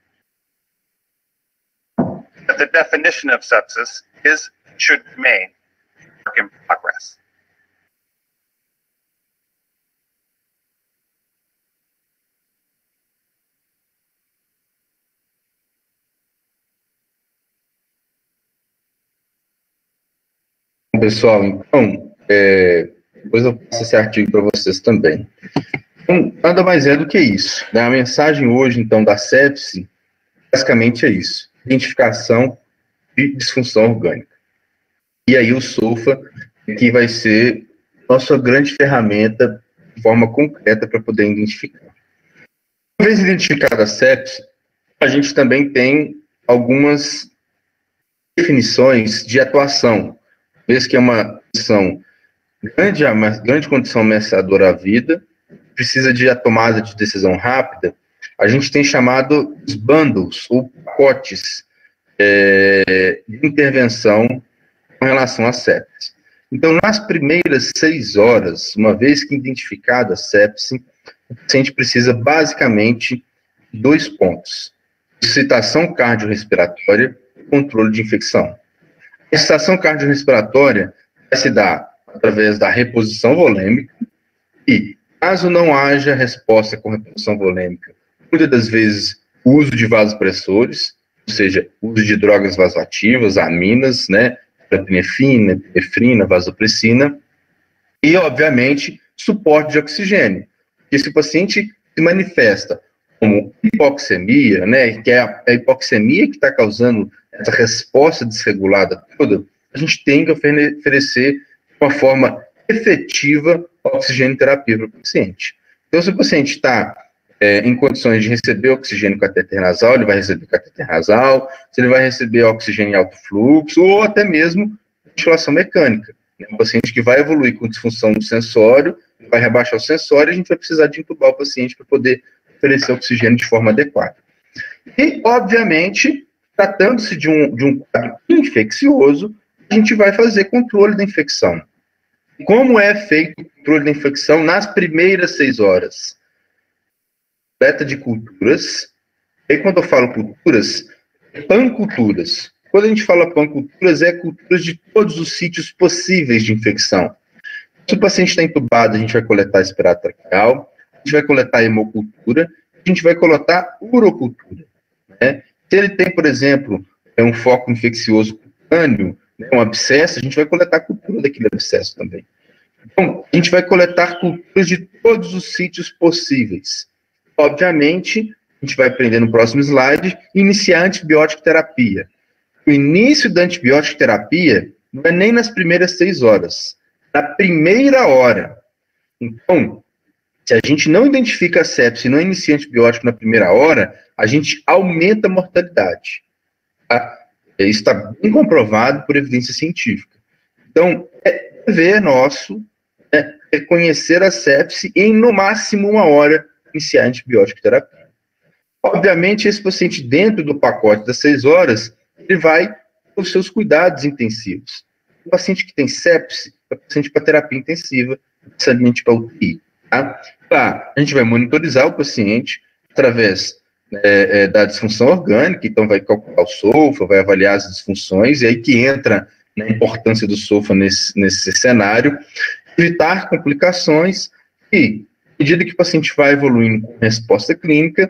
but the definition of sepsis should remain work in progress. Pessoal, então, depois eu passo esse artigo para vocês também. Então, nada mais é do que isso, né? A mensagem hoje, então, da sepse, basicamente é isso: identificação de disfunção orgânica. E aí o SOFA, que vai ser nossa grande ferramenta de forma concreta para poder identificar. Uma vez identificada a sepse, a gente também tem algumas definições de atuação, vez que é uma condição grande condição ameaçadora à vida, precisa de a tomada de decisão rápida, a gente tem chamado os bundles, ou pacotes, de intervenção com relação à sepse. Então, nas primeiras 6 horas, uma vez que identificada a sepse, o paciente precisa basicamente de 2 pontos: excitação cardiorrespiratória e controle de infecção. A excitação cardiorrespiratória vai se dar através da reposição volêmica e, caso não haja resposta com reposição volêmica, muitas das vezes o uso de vasopressores, ou seja, uso de drogas vasoativas, aminas, né, epinefrina, epinefrina, vasopressina, e, obviamente, suporte de oxigênio. Porque se o paciente se manifesta como hipoxemia, né, que é a hipoxemia que está causando essa resposta desregulada toda, a gente tem que oferecer de uma forma efetiva oxigênio terapia para o paciente. Então, se o paciente está em condições de receber oxigênio catéter nasal, ele vai receber catéter nasal, se ele vai receber oxigênio em alto fluxo, ou até mesmo ventilação mecânica. Um paciente que vai evoluir com disfunção do sensório, vai rebaixar o sensório, a gente vai precisar de intubar o paciente para poder oferecer oxigênio de forma adequada. E, obviamente, tratando-se de um quadro infeccioso, a gente vai fazer controle da infecção. Como é feito o controle da infecção nas primeiras 6 horas? Coleta de culturas. E quando eu falo culturas, panculturas. Quando a gente fala panculturas, é culturas de todos os sítios possíveis de infecção. Se o paciente está entubado, a gente vai coletar espirato traqueal, a gente vai coletar hemocultura, a gente vai coletar urocultura, né? Se ele tem, por exemplo, um foco infeccioso cutâneo, né, um abscesso, a gente vai coletar a cultura daquele abscesso também. Então, a gente vai coletar culturas de todos os sítios possíveis. Obviamente, a gente vai aprender no próximo slide, iniciar a antibiótico terapia. O início da antibiótico terapia não é nem nas primeiras 6 horas, na primeira hora. Então, se a gente não identifica a sepse e não inicia antibiótico na primeira hora, a gente aumenta a mortalidade. Tá? Isso está bem comprovado por evidência científica. Então, é dever nosso reconhecer a sepse e, em no máximo 1 hora, iniciar a antibiótico terapia. Obviamente, esse paciente, dentro do pacote das 6 horas, ele vai com os seus cuidados intensivos. O paciente que tem sepse é o paciente para terapia intensiva, necessariamente para UTI. Tá? Lá, a gente vai monitorizar o paciente através da disfunção orgânica, então vai calcular o SOFA, vai avaliar as disfunções, e aí que entra a importância do SOFA nesse cenário, evitar complicações e, à medida que o paciente vai evoluindo com resposta clínica,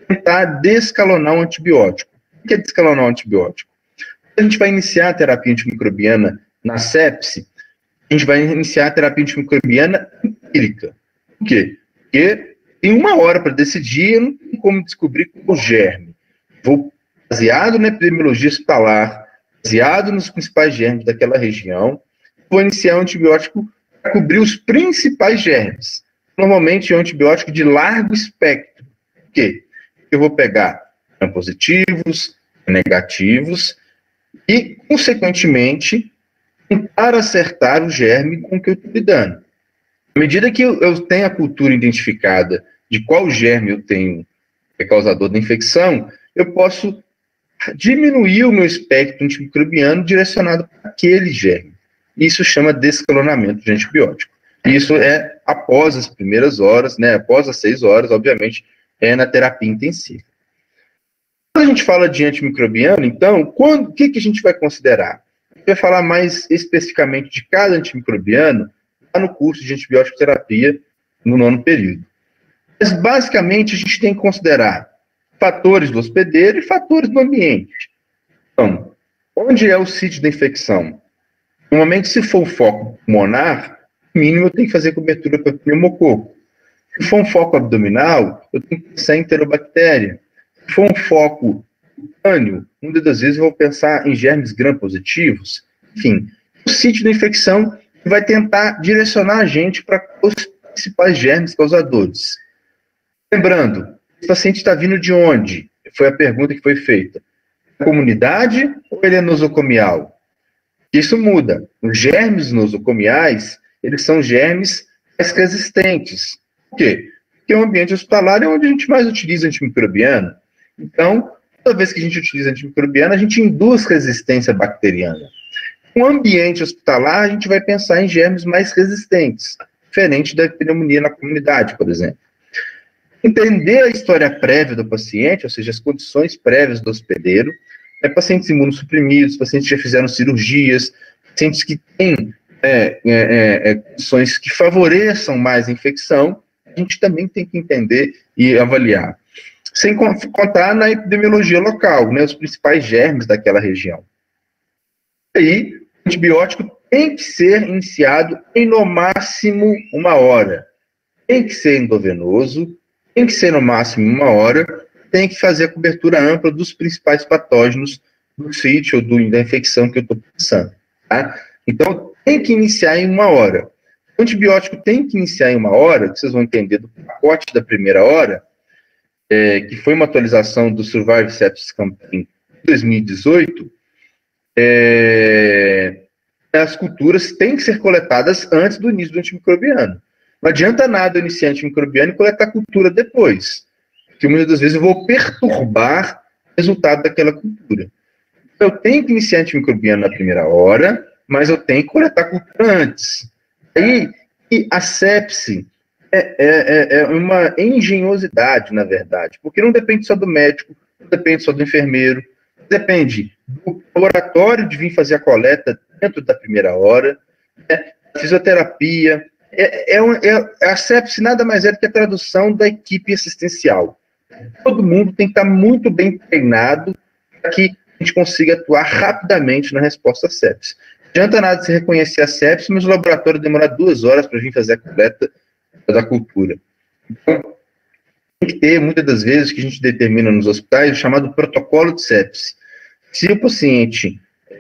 tentar descalonar o antibiótico. O que é descalonar o antibiótico? A gente vai iniciar a terapia antimicrobiana na sepse, a gente vai iniciar a terapia antimicrobiana empírica. Por quê? Porque tem 1 hora para decidir, eu não tenho como descobrir o germe. Vou, baseado na epidemiologia hospitalar, baseado nos principais germes daquela região, vou iniciar um antibiótico para cobrir os principais germes. Normalmente é um antibiótico de largo espectro. Por quê? Eu vou pegar positivos, negativos e, consequentemente, tentar acertar o germe com que eu estou lidando. À medida que eu tenho a cultura identificada de qual germe eu tenho é causador da infecção, eu posso diminuir o meu espectro antimicrobiano direcionado para aquele germe. Isso chama descalonamento de antibiótico. Isso é após as primeiras horas, né, após as 6 horas, obviamente, é na terapia intensiva. Quando a gente fala de antimicrobiano, então, o que a gente vai considerar? A gente vai falar mais especificamente de cada antimicrobiano lá no curso de antibiótico terapia no 9º período. Mas, basicamente, a gente tem que considerar fatores do hospedeiro e fatores do ambiente. Então, onde é o sítio da infecção? Normalmente, se for o foco pulmonar, no mínimo eu tenho que fazer cobertura para pneumococo. Se for um foco abdominal, eu tenho que pensar em enterobactéria. Se for um foco cutâneo, muitas das vezes eu vou pensar em germes gram-positivos. Enfim, o sítio da infecção vai tentar direcionar a gente para os principais germes causadores. Lembrando, esse paciente está vindo de onde? Foi a pergunta que foi feita. Comunidade ou ele é nosocomial? Isso muda. Os germes nosocomiais, eles são germes mais resistentes. Por quê? Porque o ambiente hospitalar é onde a gente mais utiliza antimicrobiano. Então, toda vez que a gente utiliza antimicrobiano, a gente induz resistência bacteriana. No ambiente hospitalar, a gente vai pensar em germes mais resistentes, diferente da pneumonia na comunidade, por exemplo. Entender a história prévia do paciente, ou seja, as condições prévias do hospedeiro, pacientes imunossuprimidos, pacientes que já fizeram cirurgias, pacientes que têm condições que favoreçam mais a infecção, a gente também tem que entender e avaliar. Sem contar na epidemiologia local, né, os principais germes daquela região. E aí, o antibiótico tem que ser iniciado em no máximo 1 hora. Tem que ser endovenoso, tem que ser no máximo 1 hora, tem que fazer a cobertura ampla dos principais patógenos do sítio ou da infecção que eu estou pensando. Tá? Então, tem que iniciar em 1 hora. O antibiótico tem que iniciar em 1 hora, que vocês vão entender do pacote da primeira hora, que foi uma atualização do Survive Sepsis Campaign de 2018, as culturas têm que ser coletadas antes do início do antimicrobiano. Não adianta nada eu iniciar antimicrobiano e coletar cultura depois, porque muitas das vezes eu vou perturbar o resultado daquela cultura. Eu tenho que iniciar antimicrobiano na primeira hora, mas eu tenho que coletar cultura antes. Aí, e a sepse é uma engenhosidade, na verdade, porque não depende só do médico, não depende só do enfermeiro, depende do laboratório de vir fazer a coleta dentro da primeira hora, fisioterapia. A sepse nada mais é do que a tradução da equipe assistencial. Todo mundo tem que estar muito bem treinado para que a gente consiga atuar rapidamente na resposta à sepse. Não adianta nada se reconhecer a sepse, mas o laboratório demora 2 horas para vir fazer a coleta da cultura. Então, tem que ter, muitas das vezes, que a gente determina nos hospitais, o chamado protocolo de sepse. Se o paciente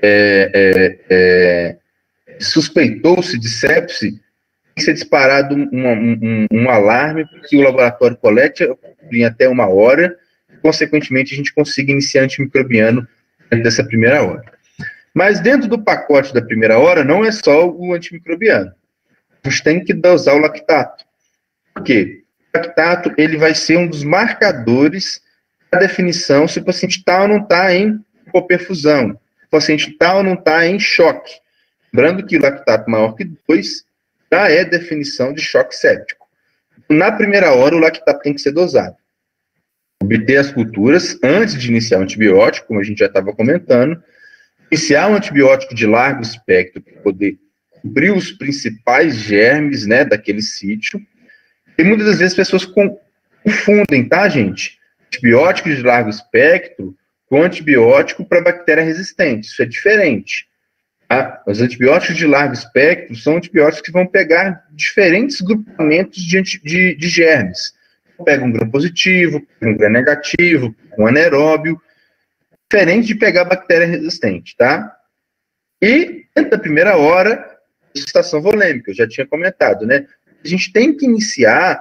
suspeitou-se de sepse, tem que ser disparado um alarme para que o laboratório colete em até 1 hora, e, consequentemente, a gente consiga iniciar antimicrobiano dentro dessa primeira hora. Mas dentro do pacote da primeira hora, não é só o antimicrobiano. A gente tem que dosar o lactato. Por quê? O lactato, ele vai ser um dos marcadores da definição se o paciente está ou não está em hipoperfusão, se o paciente está ou não está em choque. Lembrando que o lactato maior que 2 já é definição de choque séptico. Na primeira hora, o lactato tem que ser dosado. Obter as culturas antes de iniciar o antibiótico, como a gente já estava comentando, iniciar um antibiótico de largo espectro para poder cobrir os principais germes, né, daquele sítio. E muitas das vezes as pessoas confundem, tá, gente? antibiótico de largo espectro com antibiótico para bactéria resistente. Isso é diferente. Tá? Os antibióticos de largo espectro são antibióticos que vão pegar diferentes grupamentos de germes. Pega um gram positivo, pega um gram negativo, um anaeróbio, diferente de pegar bactéria resistente, tá? E, dentro da primeira hora, ressuscitação volêmica, eu já tinha comentado, né? A gente tem que iniciar,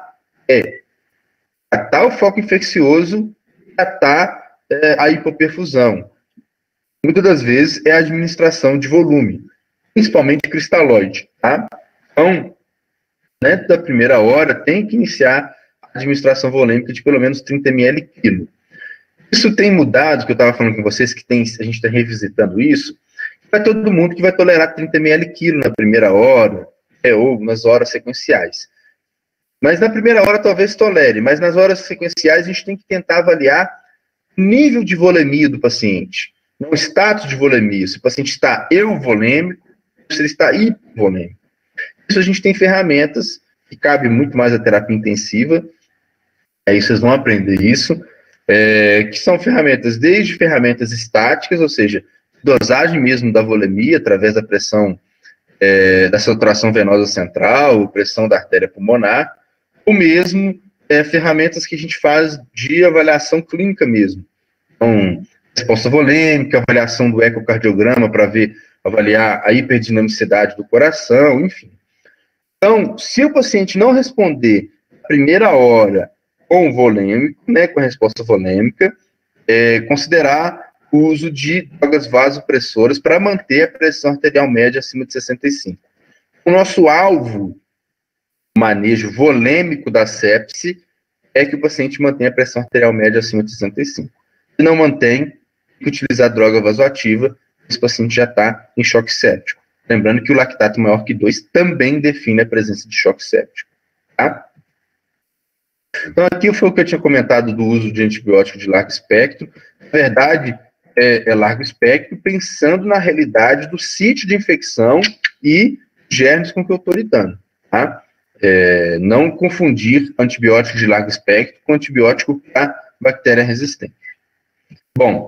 tratar o foco infeccioso, tratar a hipoperfusão. Muitas das vezes é a administração de volume, principalmente cristalóide, tá? Então, dentro da primeira hora, tem que iniciar a administração volêmica de pelo menos 30 ml quilo. Isso tem mudado, que eu estava falando com vocês, que a gente está revisitando isso, vai todo mundo que vai tolerar 30 ml quilo na primeira hora, ou nas horas sequenciais. Mas na primeira hora talvez tolere, mas nas horas sequenciais a gente tem que tentar avaliar o nível de volemia do paciente, não o status de volemia, se o paciente está euvolêmico, se ele está hipovolêmico. Isso a gente tem ferramentas que cabem muito mais à terapia intensiva, aí vocês vão aprender isso, que são ferramentas, desde ferramentas estáticas, ou seja, dosagem mesmo da volemia, através da pressão da saturação venosa central, pressão da artéria pulmonar, ou mesmo ferramentas que a gente faz de avaliação clínica mesmo. Então, resposta volêmica, avaliação do ecocardiograma para avaliar a hiperdinamicidade do coração, enfim. Então, se o paciente não responder na primeira hora com volêmico, né, com a resposta volêmica, considerar o uso de drogas vasopressoras para manter a pressão arterial média acima de 65. O nosso alvo, manejo volêmico da sepse, é que o paciente mantenha a pressão arterial média acima de 65. Se não mantém, tem que utilizar droga vasoativa, esse paciente já está em choque séptico. Lembrando que o lactato maior que 2 também define a presença de choque séptico. Tá? Então, aqui foi o que eu tinha comentado do uso de antibiótico de largo espectro. Na verdade, é largo espectro, pensando na realidade do sítio de infecção e germes com que eu estou lidando. Tá? Não confundir antibiótico de largo espectro com antibiótico para bactéria resistente. Bom,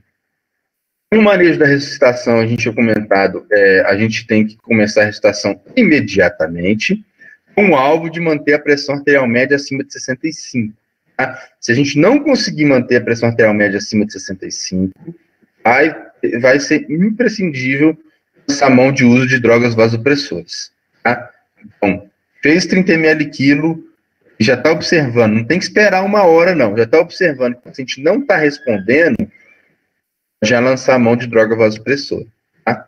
no manejo da ressuscitação, a gente tinha comentado, a gente tem que começar a ressuscitação imediatamente, com o alvo de manter a pressão arterial média acima de 65. Tá? Se a gente não conseguir manter a pressão arterial média acima de 65, vai ser imprescindível essa mão de uso de drogas vasopressoras. Tá? Então, fez 30 ml quilo, já está observando, não tem que esperar uma hora, não, já está observando que o paciente não está respondendo, já lançar a mão de droga vasopressora. Tá?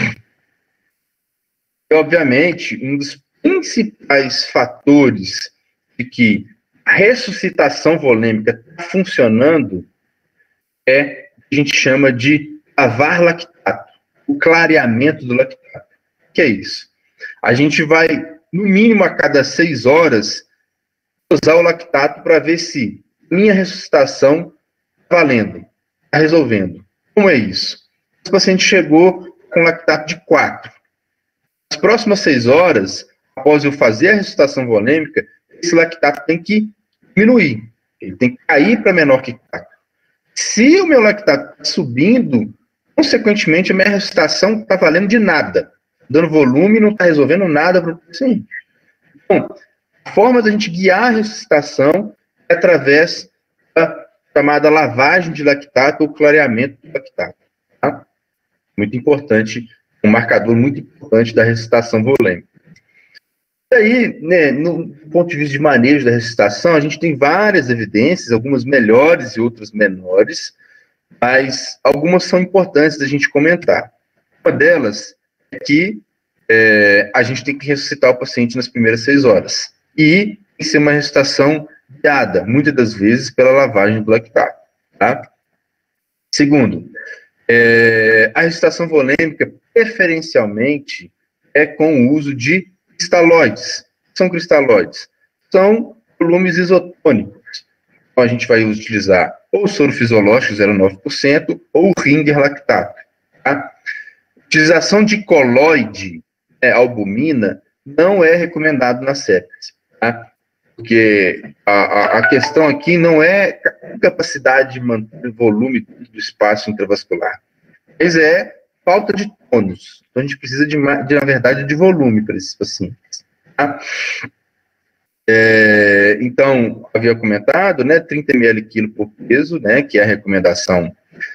E, obviamente, um dos principais fatores de que a ressuscitação volêmica está funcionando é o que a gente chama de lavar lactato, o clareamento do lactato. O que é isso? A gente vai, no mínimo a cada 6 horas, usar o lactato para ver se minha ressuscitação está valendo, está resolvendo. Como é isso? O paciente chegou com lactato de 4. Nas próximas 6 horas, após eu fazer a ressuscitação volêmica, esse lactato tem que diminuir. Ele tem que cair para menor que 4. Se o meu lactato está subindo, consequentemente, a minha ressuscitação está valendo de nada. Dando volume, não está resolvendo nada para o paciente. Então, a forma da gente guiar a ressuscitação é através da chamada lavagem de lactato ou clareamento do lactato. Tá? Muito importante, um marcador muito importante da ressuscitação volêmica. E aí, né, no ponto de vista de manejo da ressuscitação, a gente tem várias evidências, algumas melhores e outras menores, mas algumas são importantes da gente comentar. Uma delas é que a gente tem que ressuscitar o paciente nas primeiras 6 horas. E tem que ser uma ressuscitação guiada, muitas das vezes pela lavagem do lactato. Tá? Segundo, a ressuscitação volêmica, preferencialmente, é com o uso de cristalóides. São cristalóides? São volumes isotônicos. Então, a gente vai utilizar ou soro fisiológico 0,9% ou Ringer lactato. Tá? Utilização de colóide, albumina, não é recomendado na sepse. Tá? Porque a questão aqui não é capacidade de manter o volume do espaço intravascular, mas é falta de tônus. Então, a gente precisa, na verdade, de volume para esses pacientes. Tá? Então, havia comentado, né, 30 ml quilo por peso, né, que é a recomendação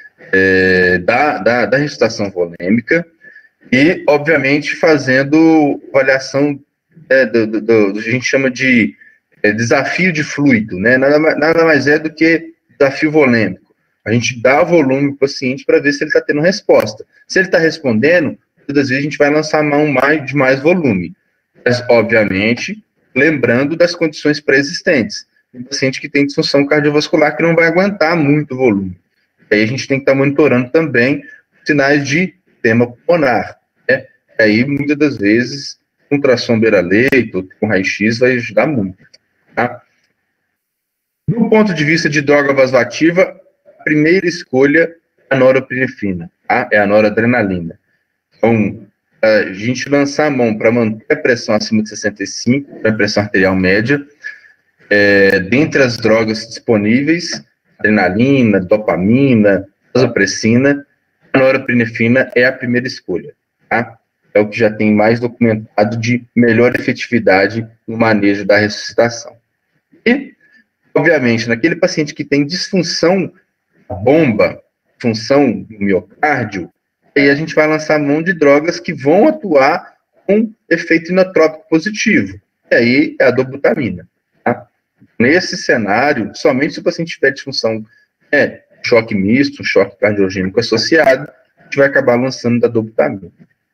da ressuscitação volêmica, e, obviamente, fazendo avaliação do que a gente chama de desafio de fluido, né, nada mais é do que desafio volêmico. A gente dá volume para o paciente para ver se ele está tendo resposta. Se ele está respondendo, muitas vezes a gente vai lançar mão de mais volume. Mas, obviamente, lembrando das condições pré-existentes. Um paciente que tem disfunção cardiovascular que não vai aguentar muito volume. Aí a gente tem que estar monitorando também sinais de edema pulmonar. Né? Aí, muitas das vezes, com tração beira-leito, com raio-x, vai ajudar muito. Tá? Do ponto de vista de droga vasoativa, a primeira escolha é a noradrenalina, tá? É a noradrenalina. Então, a gente lançar a mão para manter a pressão acima de 65, a pressão arterial média, dentre as drogas disponíveis, adrenalina, dopamina, vasopressina, a norepinefrina é a primeira escolha, tá? É o que já tem mais documentado de melhor efetividade no manejo da ressuscitação. E, obviamente, naquele paciente que tem disfunção da bomba, função do miocárdio, aí a gente vai lançar mão de drogas que vão atuar com efeito inotrópico positivo. E aí é a dobutamina. Tá? Nesse cenário, somente se o paciente tiver disfunção, choque misto, um choque cardiogênico associado, a gente vai acabar lançando da dobutamina.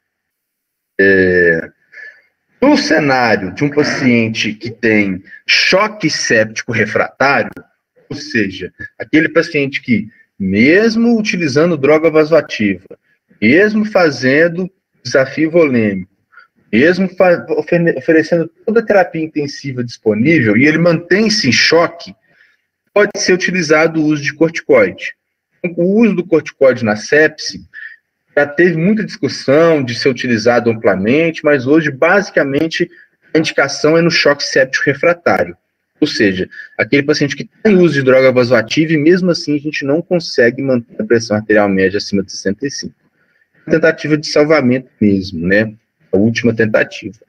No cenário de um paciente que tem choque séptico refratário, ou seja, aquele paciente que, mesmo utilizando droga vasoativa, mesmo fazendo desafio volêmico, mesmo oferecendo toda a terapia intensiva disponível, e ele mantém-se em choque, pode ser utilizado o uso de corticoide. O uso do corticoide na sepse já teve muita discussão de ser utilizado amplamente, mas hoje, basicamente, a indicação é no choque séptico refratário. Ou seja, aquele paciente que tem uso de droga vasoativa e, mesmo assim, a gente não consegue manter a pressão arterial média acima de 65. Tentativa de salvamento mesmo, né? A última tentativa.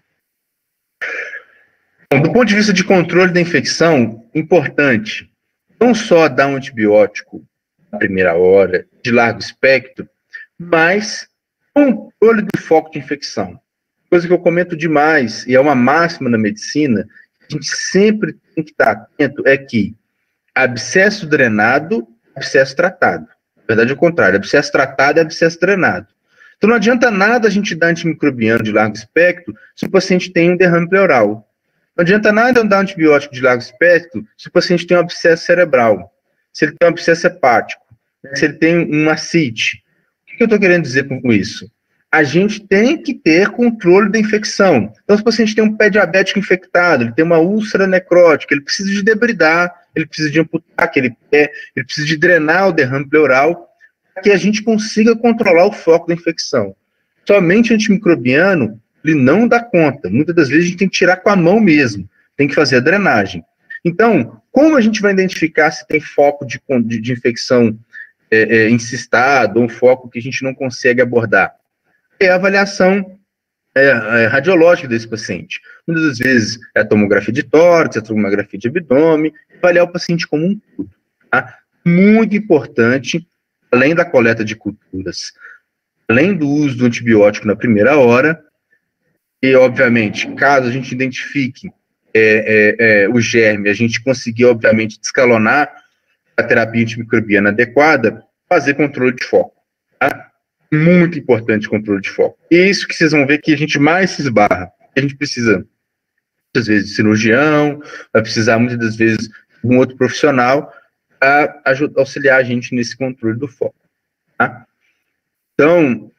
Bom, do ponto de vista de controle da infecção, importante, não só dar um antibiótico na primeira hora, de largo espectro, mas controle do foco de infecção. Coisa que eu comento demais, e é uma máxima na medicina, a gente sempre tem que estar atento, é que abscesso drenado, abscesso tratado. Na verdade, é o contrário, abscesso tratado é abscesso drenado. Então, não adianta nada a gente dar antimicrobiano de largo espectro se o paciente tem um derrame pleural. Não adianta nada eu dar antibiótico de largo espectro se o paciente tem um abscesso cerebral, se ele tem um abscesso hepático, se ele tem uma ascite. O que eu estou querendo dizer com isso? A gente tem que ter controle da infecção. Então, se o paciente tem um pé diabético infectado, ele tem uma úlcera necrótica, ele precisa de debridar, ele precisa de amputar aquele pé, ele precisa de drenar o derrame pleural, para que a gente consiga controlar o foco da infecção. Somente antimicrobiano, ele não dá conta. Muitas das vezes a gente tem que tirar com a mão mesmo, tem que fazer a drenagem. Então, como a gente vai identificar se tem foco de infecção encistado, ou um foco que a gente não consegue abordar? É a avaliação radiológica desse paciente. Muitas das vezes é a tomografia de tórax, a tomografia de abdômen, avaliar o paciente como um todo. Tá? Muito importante, além da coleta de culturas, além do uso do antibiótico na primeira hora, e, obviamente, caso a gente identifique o germe, a gente conseguir, obviamente, descalonar a terapia antimicrobiana adequada, fazer controle de foco. Tá? Muito importante controle de foco. E é isso que vocês vão ver que a gente mais se esbarra. A gente precisa, muitas vezes, de cirurgião, vai precisar, muitas das vezes, de um outro profissional para auxiliar a gente nesse controle do foco. Tá? Então,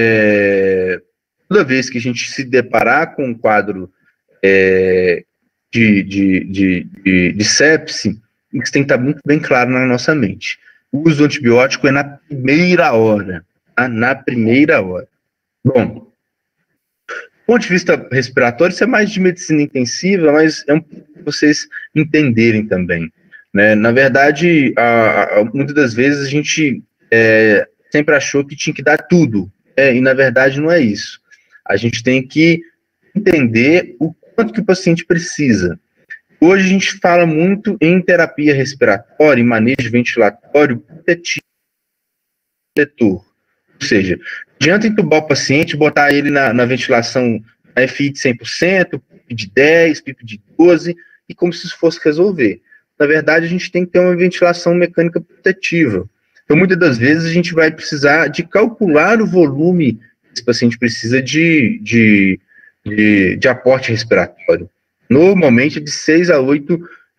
toda vez que a gente se deparar com um quadro de sepse, isso tem que estar muito bem claro na nossa mente. O uso do antibiótico é na primeira hora. Na primeira hora. Bom, do ponto de vista respiratório, isso é mais de medicina intensiva, mas é um pouco para vocês entenderem também, né? Na verdade, muitas das vezes a gente sempre achou que tinha que dar tudo, e na verdade não é isso. A gente tem que entender o quanto que o paciente precisa. Hoje a gente fala muito em terapia respiratória, em manejo ventilatório protetor. Ou seja, adianta entubar o paciente, botar ele na ventilação FI de 100%, PIP de 10, PIP de 12, e como se isso fosse resolver. Na verdade, a gente tem que ter uma ventilação mecânica protetiva. Então, muitas das vezes, a gente vai precisar de calcular o volume que esse paciente precisa de aporte respiratório. Normalmente, de 6 a 8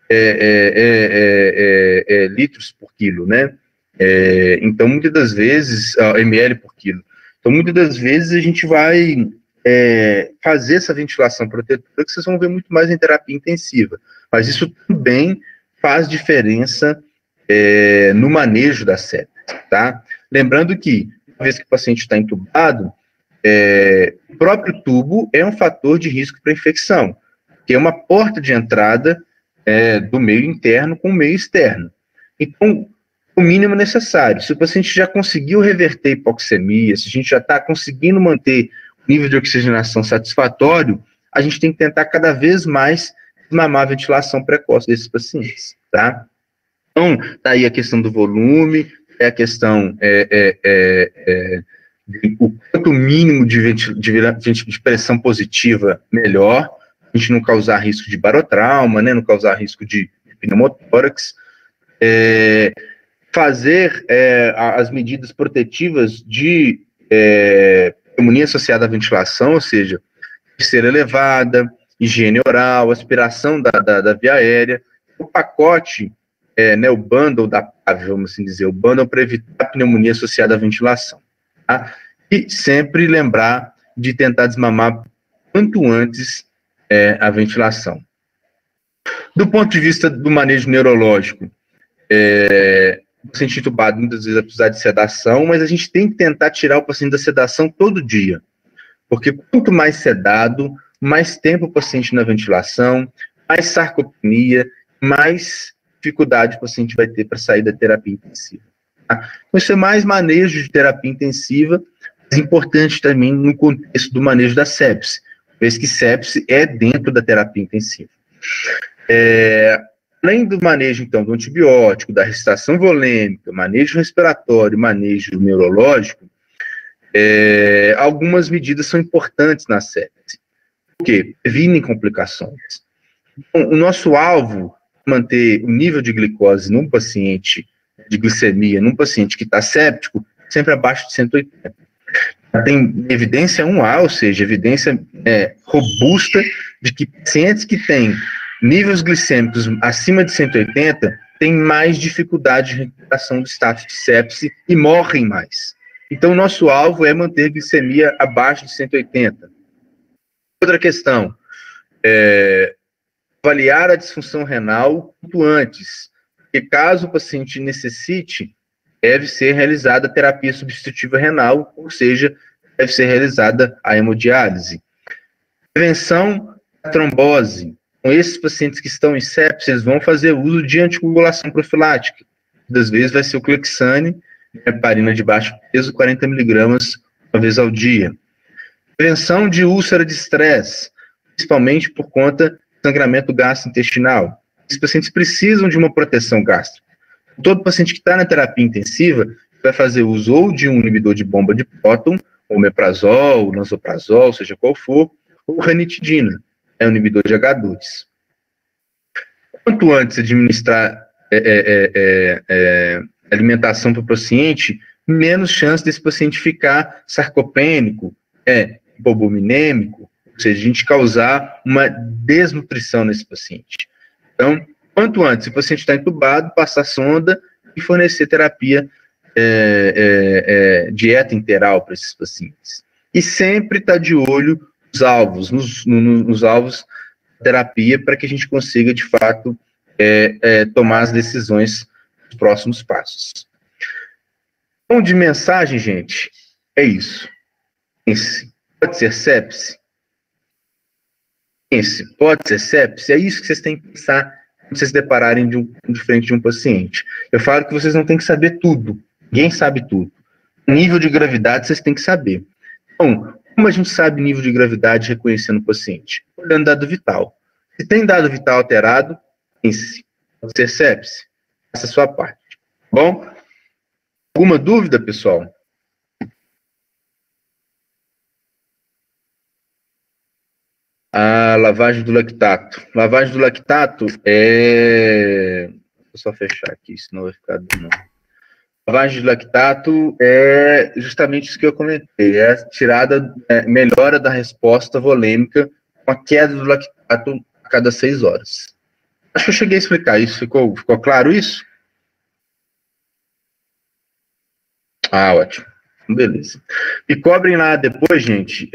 litros por quilo, né? Então, muitas das vezes, ml por quilo. Então, muitas das vezes, a gente vai fazer essa ventilação protetora, que vocês vão ver muito mais em terapia intensiva. Mas isso também faz diferença no manejo da sepse, tá? Lembrando que, uma vez que o paciente está entubado, o próprio tubo é um fator de risco para infecção, que é uma porta de entrada do meio interno com o meio externo. Então, o mínimo necessário. Se o paciente já conseguiu reverter a hipoxemia, se a gente já está conseguindo manter o nível de oxigenação satisfatório, a gente tem que tentar cada vez mais mamar a ventilação precoce desses pacientes, tá? Então, tá aí a questão do volume, a questão o quanto mínimo de pressão positiva, melhor, a gente não causar risco de barotrauma, né, não causar risco de pneumotórax, fazer as medidas protetivas de pneumonia associada à ventilação, ou seja, terceira elevada, higiene oral, aspiração da via aérea, o pacote, né, o bundle da PAV, vamos assim dizer, o bundle para evitar pneumonia associada à ventilação. Tá? E sempre lembrar de tentar desmamar quanto antes a ventilação. Do ponto de vista do manejo neurológico, o paciente entubado muitas vezes vai precisar de sedação, mas a gente tem que tentar tirar o paciente da sedação todo dia, porque quanto mais sedado, mais tempo o paciente na ventilação, mais sarcopenia, mais dificuldade o paciente vai ter para sair da terapia intensiva. Tá? Então, isso é mais manejo de terapia intensiva, mas importante também no contexto do manejo da sepse, vez que sepse é dentro da terapia intensiva. Além do manejo, então, do antibiótico, da restrição volêmica, manejo respiratório, manejo neurológico, algumas medidas são importantes na sepse. Por quê? Previnem complicações. Então, o nosso alvo é manter o nível de glicose num paciente, de glicemia, num paciente que está séptico, sempre abaixo de 180. Tem evidência 1A, ou seja, evidência robusta de que pacientes que têm níveis glicêmicos acima de 180 têm mais dificuldade de recuperação do status de sepse e morrem mais. Então, o nosso alvo é manter glicemia abaixo de 180. Outra questão, avaliar a disfunção renal quanto antes, porque caso o paciente necessite, deve ser realizada a terapia substitutiva renal, ou seja, deve ser realizada a hemodiálise. Prevenção da trombose. Com esses pacientes que estão em sepse, eles vão fazer uso de anticoagulação profilática. Das vezes vai ser o Clexane, heparina de baixo peso, 40 miligramas uma vez ao dia. Prevenção de úlcera de estresse, principalmente por conta do sangramento gastrointestinal. Esses pacientes precisam de uma proteção gástrica. Todo paciente que está na terapia intensiva vai fazer uso ou de um inibidor de bomba de próton, omeprazol, lansoprazol, seja qual for, ou ranitidina, um inibidor de H2. Quanto antes administrar alimentação para o paciente, menos chance desse paciente ficar sarcopênico, hipobuminêmico, ou seja, a gente causar uma desnutrição nesse paciente. Então, quanto antes o paciente está entubado, passar sonda e fornecer terapia, dieta interal para esses pacientes. E sempre estar de olho nos alvos, nos alvos da terapia, para que a gente consiga, de fato, tomar as decisões dos próximos passos. Então, de mensagem, gente, é isso. Pode ser sepse? Pense, pode ser sepse? É isso que vocês têm que pensar quando vocês se depararem de frente de um paciente. Eu falo que vocês não têm que saber tudo. Ninguém sabe tudo. Nível de gravidade vocês têm que saber. Então, como a gente sabe nível de gravidade reconhecendo o paciente? Olhando dado vital. Se tem dado vital alterado, pense, pode ser sepse. Essa é a sua parte. Bom? Alguma dúvida, pessoal? A lavagem do lactato. Lavagem do lactato é... Vou só fechar aqui, senão vai ficar... Não. Lavagem de lactato é justamente isso que eu comentei, é a tirada, melhora da resposta volêmica com a queda do lactato a cada 6 horas. Acho que eu cheguei a explicar isso, ficou claro isso? Ah, ótimo. Beleza. Me cobrem lá depois, gente,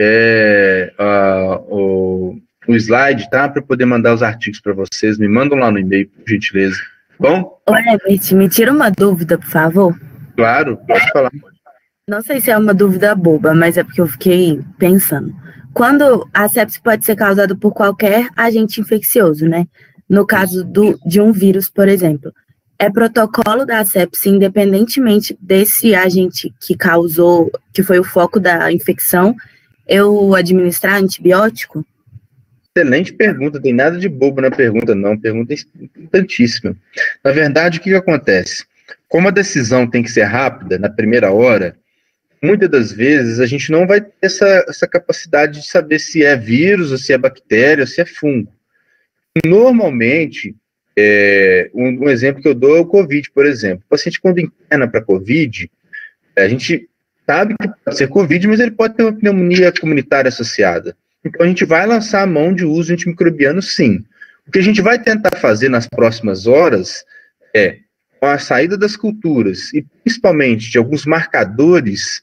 o slide, tá? Para eu poder mandar os artigos para vocês. Me mandam lá no e-mail, por gentileza. Bom? Ô, Herbert, me tira uma dúvida, por favor. Claro, pode falar. Não sei se é uma dúvida boba, mas é porque eu fiquei pensando. Quando a sepse pode ser causada por qualquer agente infeccioso, né? No caso de um vírus, por exemplo. É protocolo da sepse, independentemente desse agente que causou, que foi o foco da infecção, eu administrar antibiótico? Excelente pergunta, tem nada de bobo na pergunta, não. Pergunta importantíssima. Na verdade, o que acontece? Como a decisão tem que ser rápida, na primeira hora, muitas das vezes a gente não vai ter essa capacidade de saber se é vírus, ou se é bactéria, ou se é fungo. Normalmente, um exemplo que eu dou é o Covid, por exemplo. O paciente, quando interna para Covid, a gente sabe que pode ser Covid, mas ele pode ter uma pneumonia comunitária associada. Então, a gente vai lançar a mão de uso antimicrobiano, sim. O que a gente vai tentar fazer nas próximas horas com a saída das culturas e principalmente de alguns marcadores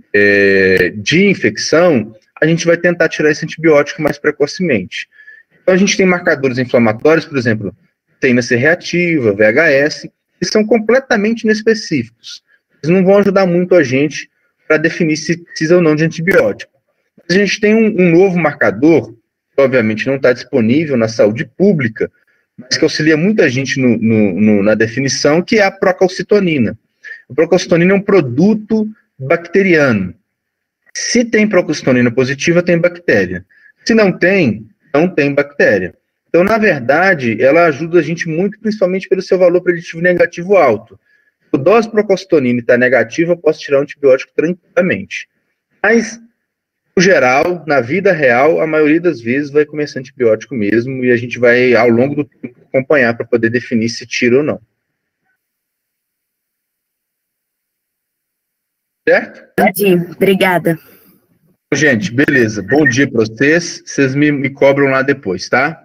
de infecção, a gente vai tentar tirar esse antibiótico mais precocemente. Então, a gente tem marcadores inflamatórios, por exemplo, tendência reativa, VHS, que são completamente inespecíficos. Eles não vão ajudar muito a gente para definir se precisa ou não de antibiótico. A gente tem um novo marcador, que obviamente não está disponível na saúde pública, mas que auxilia muita gente na definição, que é a procalcitonina. A procalcitonina é um produto bacteriano. Se tem procalcitonina positiva, tem bactéria. Se não tem, não tem bactéria. Então, na verdade, ela ajuda a gente muito, principalmente pelo seu valor preditivo negativo alto. Se a dose de procalcitonina está negativa, eu posso tirar o antibiótico tranquilamente. Mas, no geral, na vida real, a maioria das vezes vai começar antibiótico mesmo, e a gente vai, ao longo do tempo, acompanhar para poder definir se tira ou não. Certo? Entendi. Obrigada. Gente, beleza. Bom dia para vocês. Vocês me cobram lá depois, tá?